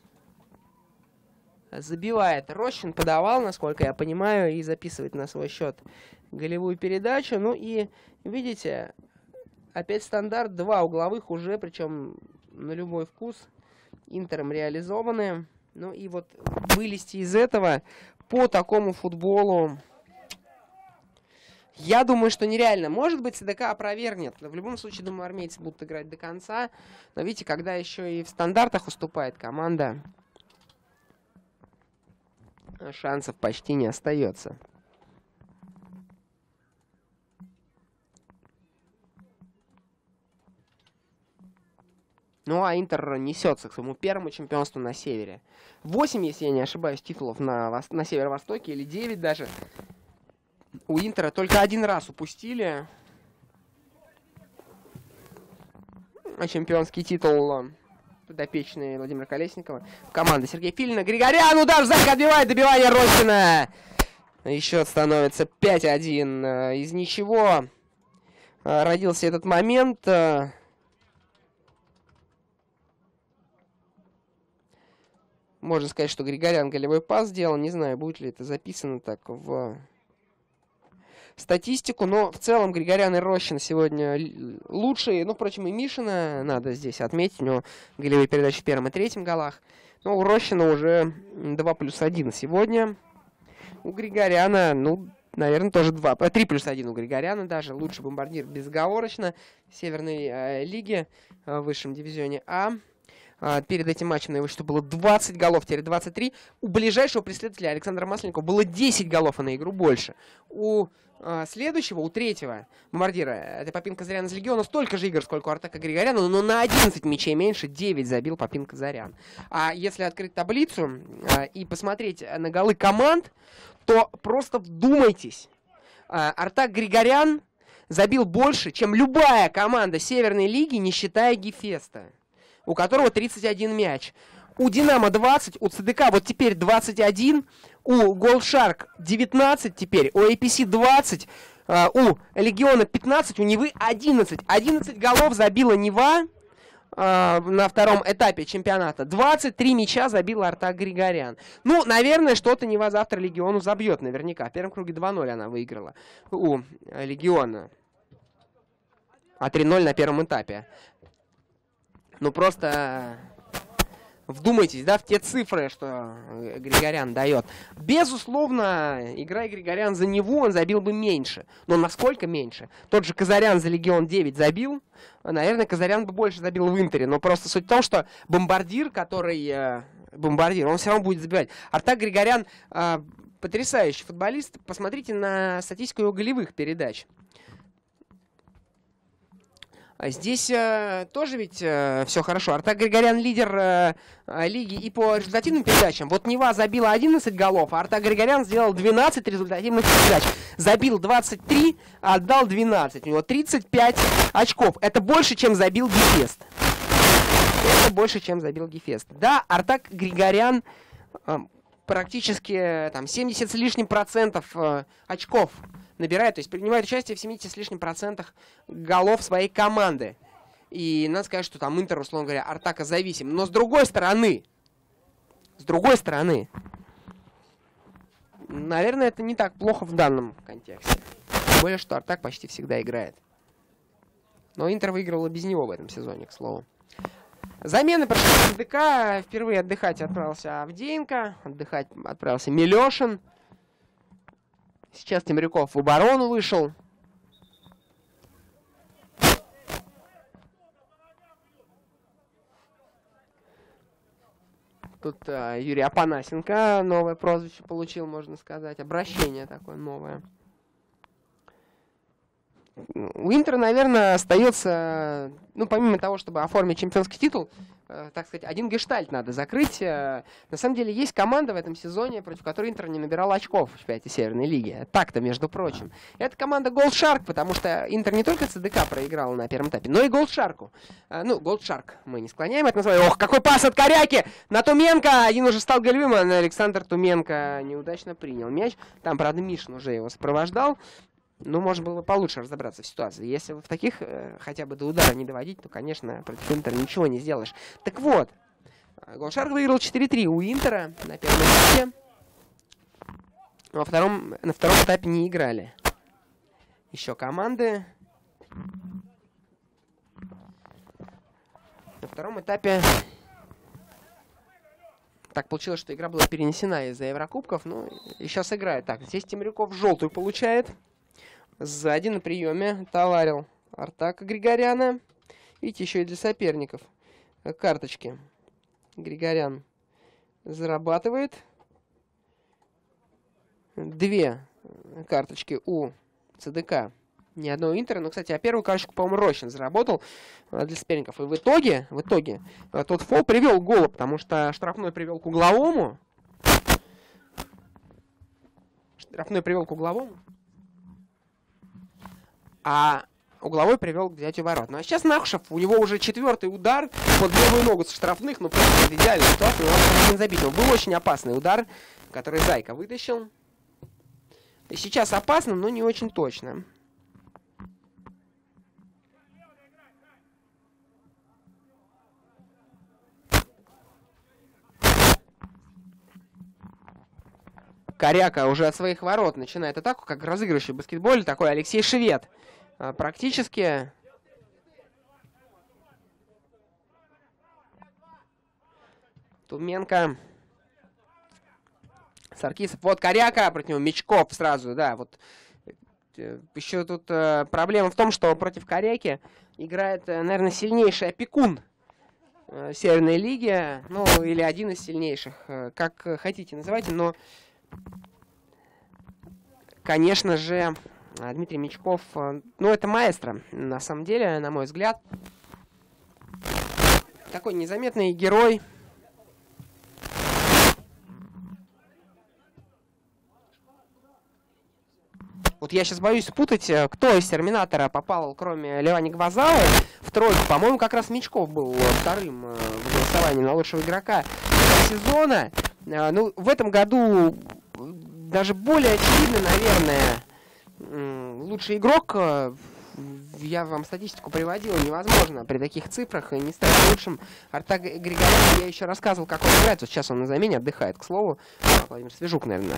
Забивает Рощин, подавал, насколько я понимаю, и записывает на свой счет голевую передачу. Ну и, видите, опять стандарт. 2 угловых уже, причем на любой вкус, Интером реализованы. Ну и вот вылезти из этого по такому футболу, я думаю, что нереально. Может быть, ЦДК опровергнет. В любом случае, думаю, армейцы будут играть до конца. Но видите, когда еще и в стандартах уступает команда, шансов почти не остается. Ну, а Интер несется к своему первому чемпионству на севере. 8, если я не ошибаюсь, титулов на северо-востоке, или 9 даже. У Интера только один раз упустили чемпионский титул подопечные Владимира Колесникова. Команда Сергея Филина. Григорян, удар, Зайка отбивает, добивание Рощина. И счет становится 5-1. Из ничего родился этот момент. Можно сказать, что Григорян голевой пас сделал. Не знаю, будет ли это записано так в статистику. Но в целом Григорян и Рощин сегодня лучшие. Ну, впрочем, и Мишина надо здесь отметить. У него голевые передачи в первом и третьем голах. Но у Рощина уже 2+1 сегодня. У Григоряна, ну, наверное, тоже 3+1 у Григоряна даже. Лучший бомбардир безоговорочно в Северной лиге в высшем дивизионе А. Перед этим матчем на его счету было 20 голов, теперь 23. У ближайшего преследователя Александра Масленникова было 10 голов, а на игру больше. У следующего, у третьего бомбардира, это Попинка Зарян из Легиона, столько же игр, сколько у Артака Григоряна, но на 11 мячей меньше, 9 забил Попинка Зарян. А если открыть таблицу и посмотреть на голы команд, то просто вдумайтесь. Артак Григорян забил больше, чем любая команда Северной лиги, не считая Гефеста, у которого 31 мяч. У Динамо 20, у ЦДК вот теперь 21, у Голшарк 19 теперь, у APC 20, у Легиона 15, у Невы 11. 11 голов забила Нева на втором этапе чемпионата. 23 мяча забил Артак Григорян. Ну, наверное, что-то Нева завтра Легиону забьет наверняка. В первом круге 2-0 она выиграла у Легиона. А 3-0 на первом этапе. Ну, просто вдумайтесь, да, в те цифры, что Григорян дает. Безусловно, играя Григорян за Неву, он забил бы меньше. Но насколько меньше? Тот же Казарян за Легион 9 забил. Наверное, Казарян бы больше забил в Интере. Но просто суть в том, что бомбардир, который... Бомбардир, он все равно будет забивать. Артак Григорян потрясающий футболист. Посмотрите на статистику его голевых передач. Здесь тоже ведь все хорошо. Артак Григорян лидер лиги и по результативным передачам. Вот Нева забила 11 голов, а Артак Григорян сделал 12 результативных передач. Забил 23, отдал 12. У него 35 очков. Это больше, чем забил Гефест. Это больше, чем забил Гефест. Да, Артак Григорян практически там 70 с лишним процентов очков набирает, то есть принимает участие в 70 с лишним процентах голов своей команды. И надо сказать, что там Интер, условно говоря, Артака зависим. Но с другой стороны, наверное, это не так плохо в данном контексте. Тем более, что Артак почти всегда играет. Но Интер выиграл и без него в этом сезоне, к слову. Замены прошли в ДК. Впервые отдыхать отправился Авдеенко. Отдыхать отправился Милешин. Сейчас Темрюков в оборону вышел. Тут Юрий Апанасенко новое прозвище получил, можно сказать. Обращение такое новое. У Интера, наверное, остается, ну, помимо того, чтобы оформить чемпионский титул, так сказать, один гештальт надо закрыть. На самом деле, есть команда в этом сезоне, против которой Интер не набирал очков в чемпионате Северной лиги. Так-то, между прочим. Это команда Голдшарк, потому что Интер не только ЦДК проиграл на первом этапе, но и Голдшарку. Ну, Голдшарк мы не склоняем это название. Ох, какой пас от Коряки на Туменко! Один уже стал голевым, а Александр Туменко неудачно принял мяч. Там, правда, Мишин уже его сопровождал. Ну, можно было бы получше разобраться в ситуации. Если в таких хотя бы до удара не доводить, то, конечно, против Интера ничего не сделаешь. Так вот, Голдшарк выиграл 4-3 у Интера на первом этапе. На втором этапе не играли еще команды. На втором этапе так получилось, что игра была перенесена из-за Еврокубков. Ну, и сейчас играет. Так, здесь Темрюков желтую получает. Сзади на приеме товарил Артака Григоряна. Видите, еще и для соперников карточки. Григорян зарабатывает. 2 карточки у ЦДК. Ни одного Интера. Но, кстати, первую карточку, по-моему, Рощин заработал для соперников. И в итоге тот фол привел к голу, потому что штрафной привел к угловому. А угловой привел к взятию ворот. Ну а сейчас Нахушев, у него уже 4-й удар под левую ногу со штрафных, ну просто идеальная ситуация, он один забить. Но был очень опасный удар, который Зайка вытащил. И сейчас опасно, но не очень точно. Коряка уже от своих ворот начинает атаку, как разыгрывающий в баскетболе, такой Алексей Швед. Практически. Туменко. Саркисов. Вот Коряка, против него Мечков сразу, да. Вот. Еще тут проблема в том, что против Коряки играет, наверное, сильнейший опекун Северной лиги. Ну, или один из сильнейших. Как хотите называйте, но... Конечно же, Дмитрий Мечков, ну, это маэстро, на самом деле, на мой взгляд. Такой незаметный герой. Вот Вот я сейчас боюсь спутать, кто из Терминатора попал, кроме Левани Гвазалы, в тройку. По-моему, как раз Мячков был вторым в голосовании на лучшего игрока сезона. Ну, в этом году даже более очевидно, наверное, лучший игрок. Я вам статистику приводил, невозможно при таких цифрах не стать лучшим. Артак Григорян, я еще рассказывал, как он играет. Вот сейчас он на замене отдыхает, к слову. Владимир Свежук, наверное,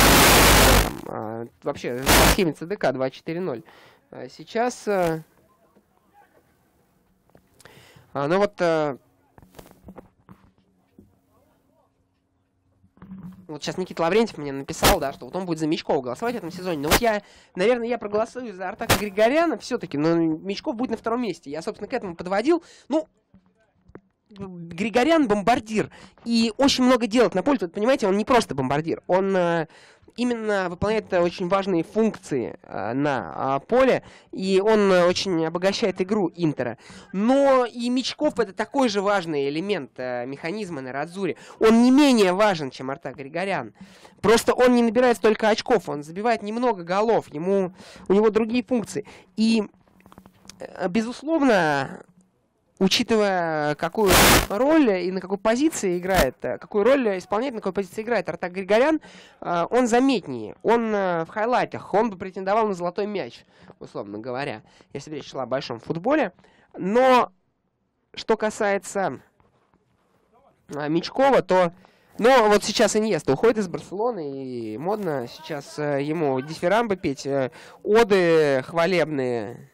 вообще, в схеме ЦДК 2-4-0. Сейчас... ну вот... Вот сейчас Никита Лаврентьев мне написал, да, что вот он будет за Мячкова голосовать в этом сезоне. Но вот наверное, я проголосую за Артака Григоряна все-таки, но Мячков будет на втором месте. Я, собственно, к этому подводил. Ну, Григорян бомбардир. И очень много делает на поле. Тут, понимаете, он не просто бомбардир. Он именно выполняет очень важные функции на поле. И он очень обогащает игру Интера. Но и Мячков — это такой же важный элемент механизма на Радзуре. Он не менее важен, чем Артак Григорян. Просто он не набирает столько очков. Он забивает немного голов. У него другие функции. И, безусловно... Учитывая, какую роль и на какой позиции играет, какую роль исполняет, на какой позиции играет Артак Григорян, он заметнее, он в хайлайтах, он бы претендовал на золотой мяч, условно говоря, если речь шла о большом футболе. Но что касается Мячкова, то... Но вот сейчас Иньеста уходит из Барселоны, и модно сейчас ему дифирамбы петь, оды хвалебные.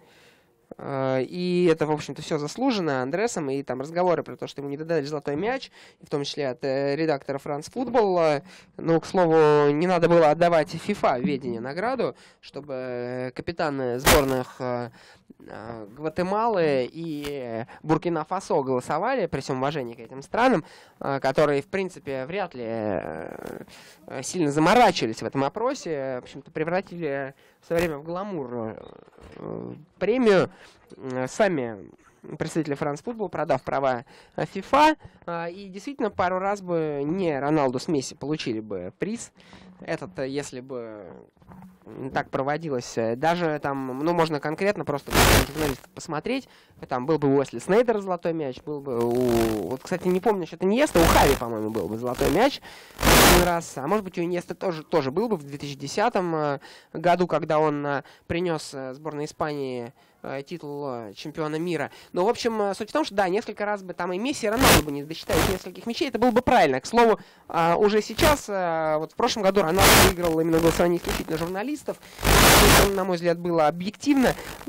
И это, в общем-то, все заслужено Андресом, и там разговоры про то, что ему не додали золотой мяч, в том числе от редактора France Football. Ну, к слову, не надо было отдавать FIFA в ведение награду, чтобы капитаны сборных Гватемалы и Буркина-Фасо голосовали, при всем уважении к этим странам, которые, в принципе, вряд ли сильно заморачивались в этом опросе, в общем-то, превратили в свое время в гламур премию. Сами представители France Football, продав права FIFA, и действительно пару раз бы не Роналду с Месси получили бы приз. Этот, если бы так проводилось, даже там, ну, можно конкретно просто журналистов посмотреть, там был бы у Уэсли Снейдера золотой мяч, был бы вот, кстати, не помню, что это Иньеста, у Хави, по-моему, был бы золотой мяч один раз, а может быть, у Иньеста тоже был бы в 2010 году, когда он принес сборной Испании титул чемпиона мира. Но, в общем, суть в том, что, да, несколько раз бы там и Месси, и Роналду бы не досчитались нескольких мячей, это было бы правильно. К слову, уже сейчас, вот в прошлом году Роналду выиграл именно голосование исключительно журналистов, что, на мой взгляд, было объективно.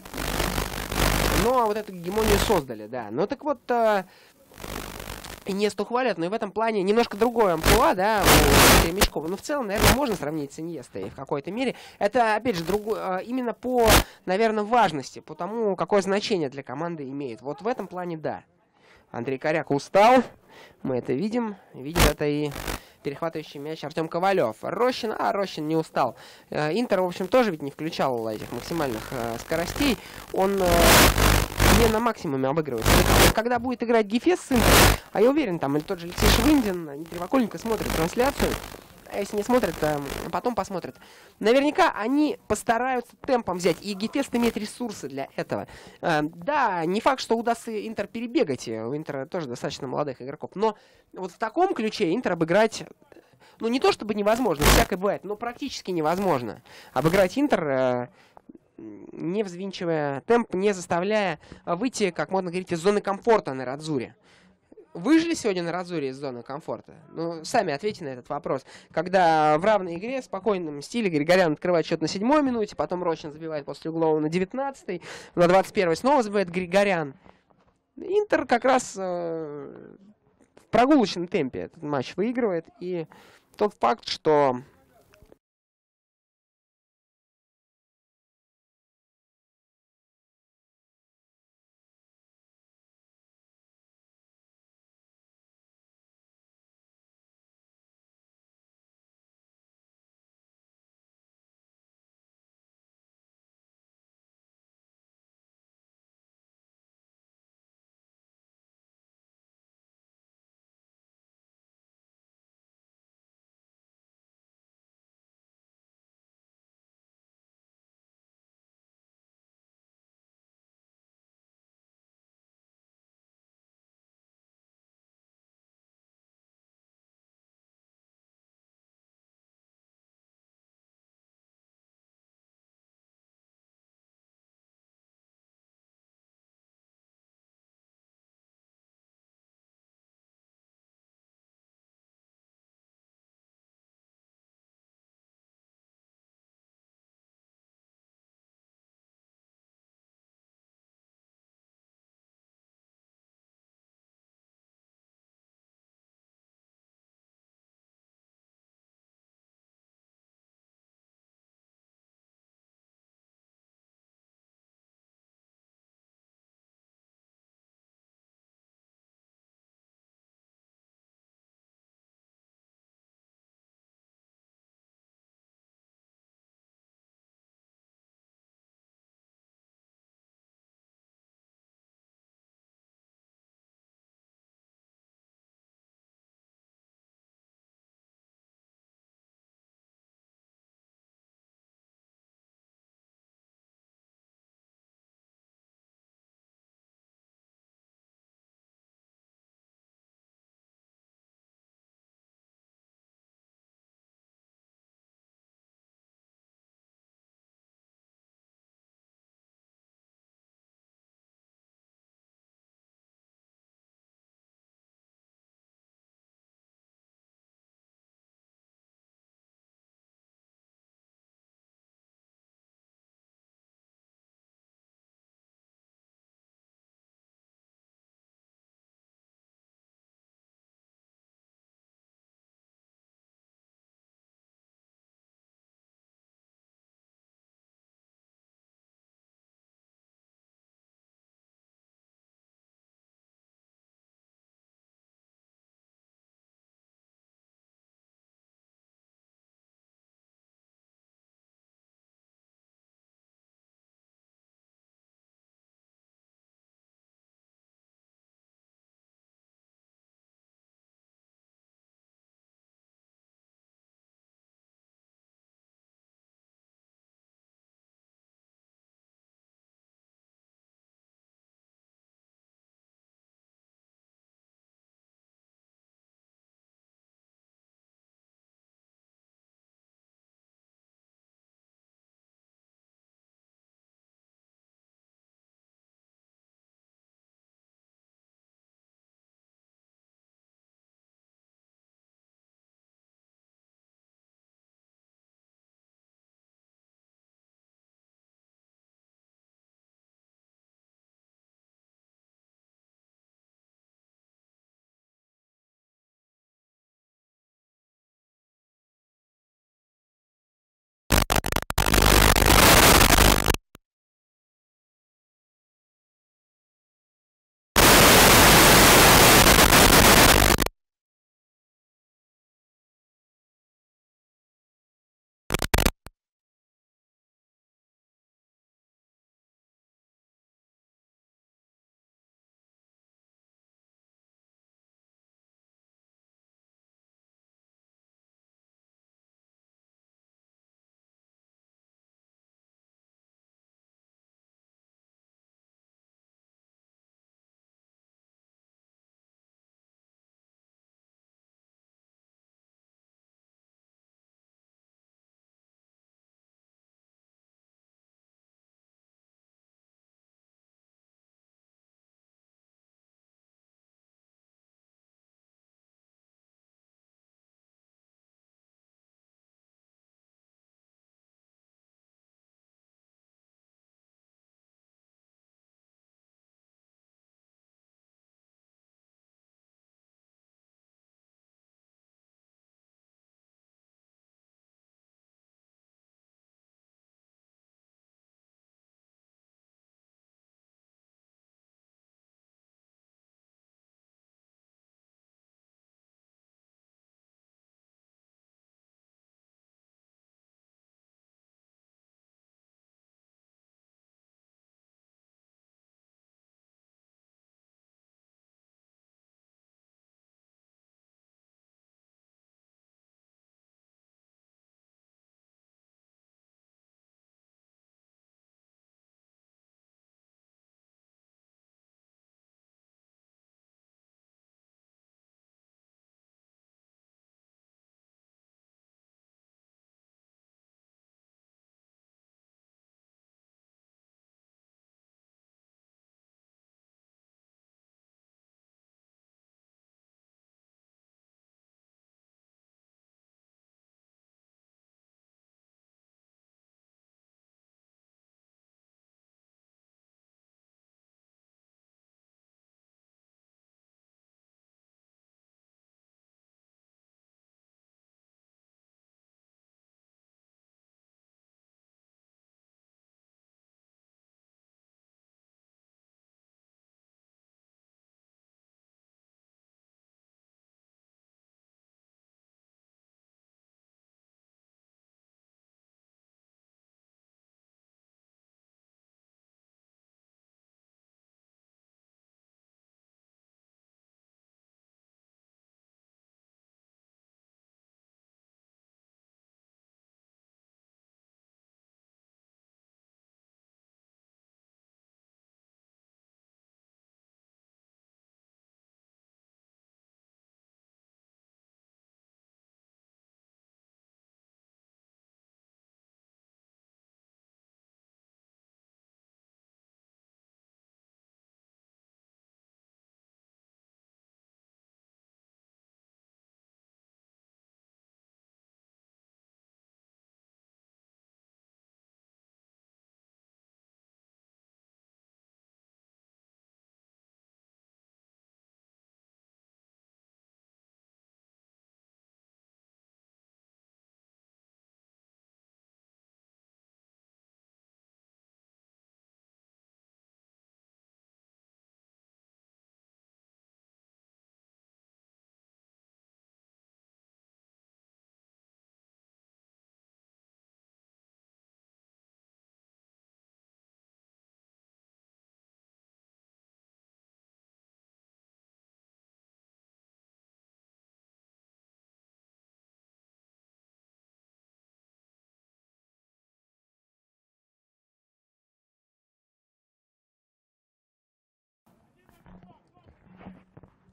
Но вот эту гегемонию создали, да. Ну, так вот... Иньесту хвалят, но и в этом плане немножко другое амплуа, да, у Мячкова. Но в целом, наверное, можно сравнить с Иньестой в какой-то мере. Это, опять же, именно по, наверное, важности, по тому, какое значение для команды имеет. Вот в этом плане, да. Андрей Коряк устал, мы это видим. Видим это и перехватывающий мяч Артем Ковалев. Рощин не устал. Интер, в общем, тоже ведь не включал этих максимальных скоростей. Он... не на максимуме обыгрывает. Когда будет играть Гефес с Интером, а я уверен, там или тот же Алексей Швындин, Дмитрий Вакуленко смотрят трансляцию, а если не смотрят, потом посмотрят. Наверняка они постараются темпом взять, и Гефест имеет ресурсы для этого. Да, не факт, что удастся Интер перебегать, у Интера тоже достаточно молодых игроков, но вот в таком ключе Интер обыграть... Ну, не то чтобы невозможно, всякое бывает, но практически невозможно. Обыграть Интер... не взвинчивая темп, не заставляя выйти, как можно говорить, из зоны комфорта на Радзуре. Выжили сегодня на Радзуре из зоны комфорта? Ну, сами ответьте на этот вопрос. Когда в равной игре, в спокойном стиле, Григорян открывает счет на 7-й минуте, потом Рощин забивает после углового на 19-й, на 21-й снова забивает Григорян. Интер как раз в прогулочном темпе этот матч выигрывает. И тот факт, что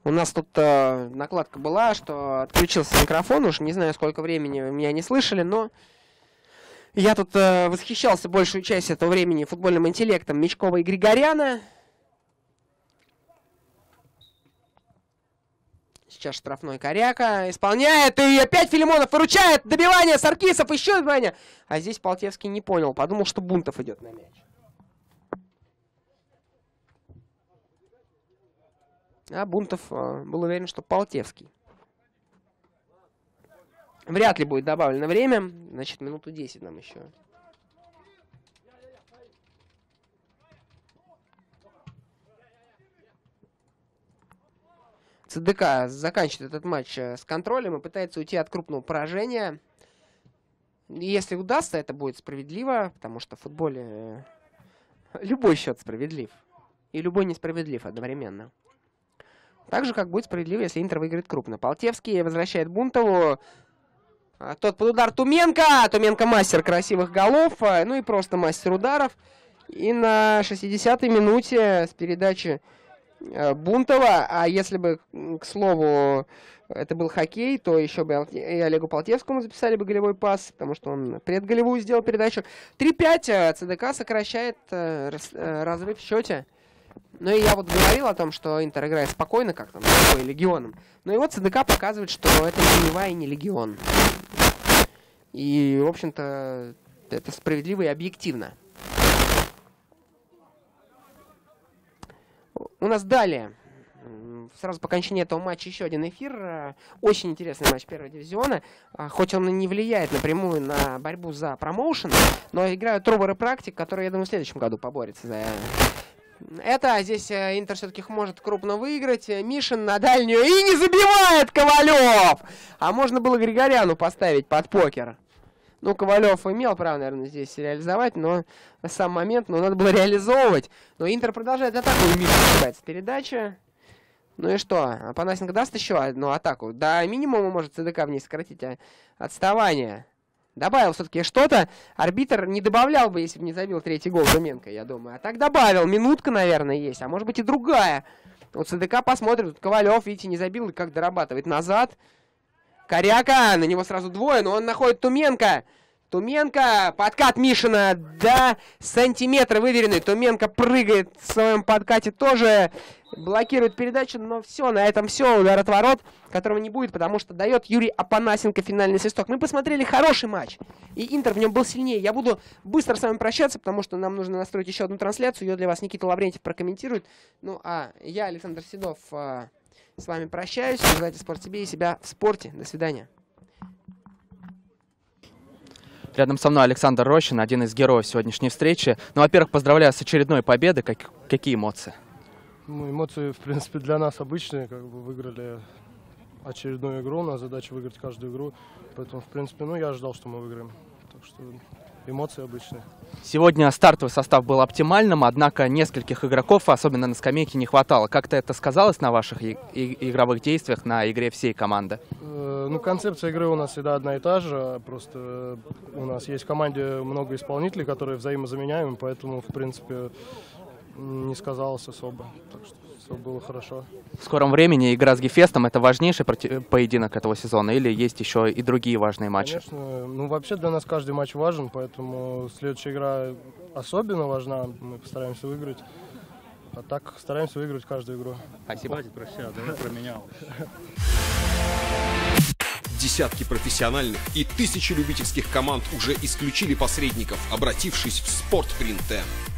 У нас тут накладка была, что отключился микрофон, уж не знаю, сколько времени вы меня не слышали, но я тут восхищался большую часть этого времени футбольным интеллектом Мячкова и Григоряна. Сейчас штрафной Коряка исполняет, и опять Филимонов выручает, добивание, Саркисов, еще добивание. А здесь Полтевский не понял, подумал, что Бунтов идет на мяч. А Бунтов был уверен, что Полтевский. Вряд ли будет добавлено время. Значит, минуту 10 нам еще. ЦДК заканчивает этот матч с контролем и пытается уйти от крупного поражения. Если удастся, это будет справедливо, потому что в футболе любой счет справедлив. И любой несправедлив одновременно. Так же, как будет справедливо, если Интер выиграет крупно. Полтевский возвращает Бунтову. Тот под удар Туменко. Туменко мастер красивых голов. Ну и просто мастер ударов. И на 60-й минуте с передачи Бунтова. А если бы, к слову, это был хоккей, то еще бы и Олегу Полтевскому записали бы голевой пас, потому что он предголевую сделал передачу. 3-5. ЦДК сокращает разрыв в счете. Ну и я вот говорил о том, что Интер играет спокойно, как там, с Легионом. Но и вот ЦДК показывает, что это не Нева и не Легион. И, в общем-то, это справедливо и объективно. У нас далее, сразу по окончании этого матча, еще один эфир. Очень интересный матч первого дивизиона. Хоть он и не влияет напрямую на борьбу за промоушен, но играют Ровер и Практик, который, я думаю, в следующем году поборется за это. Здесь Интер все-таки может крупно выиграть. Мишин на дальнюю. И не забивает Ковалев! А можно было Григоряну поставить под покер. Ну, Ковалев имел право, наверное, здесь реализовать, но сам момент, надо было реализовывать. Но Интер продолжает атаку. И Мишин ошибается передача. Ну и что? Апанасенко даст еще одну атаку. До минимума может ЦДК в ней сократить отставание. Добавил все-таки что-то. Арбитр не добавлял бы, если бы не забил третий гол Туменко, я думаю. А так добавил. Минутка, наверное, есть. А может быть и другая. Вот ЦДК посмотрит. Тут Ковалев, видите, не забил. И как дорабатывает назад. Коряка. На него сразу двое, но он находит Туменко. Туменко. Подкат Мишина. До сантиметра выверенный. Туменко прыгает в своем подкате тоже. Блокирует передачу, но все, на этом все. Удар от ворот, которого не будет, потому что дает Юрий Апанасенко финальный свисток. Мы посмотрели хороший матч, и Интер в нем был сильнее. Я буду быстро с вами прощаться, потому что нам нужно настроить еще одну трансляцию. Ее для вас Никита Лаврентьев прокомментирует. Ну, а я, Александр Седов, с вами прощаюсь. Желайте спорт себе и себя в спорте. До свидания. Рядом со мной Александр Рощин, один из героев сегодняшней встречи. Ну, во-первых, поздравляю с очередной победой. Какие эмоции? Ну, эмоции, в принципе, для нас обычные. Как бы выиграли очередную игру. У нас задача выиграть каждую игру. Поэтому, в принципе, я ожидал, что мы выиграем. Так что эмоции обычные. Сегодня стартовый состав был оптимальным, однако нескольких игроков, особенно на скамейке, не хватало. Как-то это сказалось на ваших игровых действиях, на игре всей команды? Ну, концепция игры у нас всегда одна и та же. Просто у нас есть в команде много исполнителей, которые взаимозаменяемы, поэтому, в принципе, не сказалось особо. Так что все было хорошо. В скором времени игра с Гефестом — это важнейший поединок этого сезона, или есть еще и другие важные матчи? Конечно. Ну, вообще для нас каждый матч важен, поэтому следующая игра особенно важна. Мы постараемся выиграть. А так стараемся выиграть каждую игру. Спасибо. Хватит про себя, давай про меня. Десятки профессиональных и тысячи любительских команд уже исключили посредников, обратившись в Спортпринт М.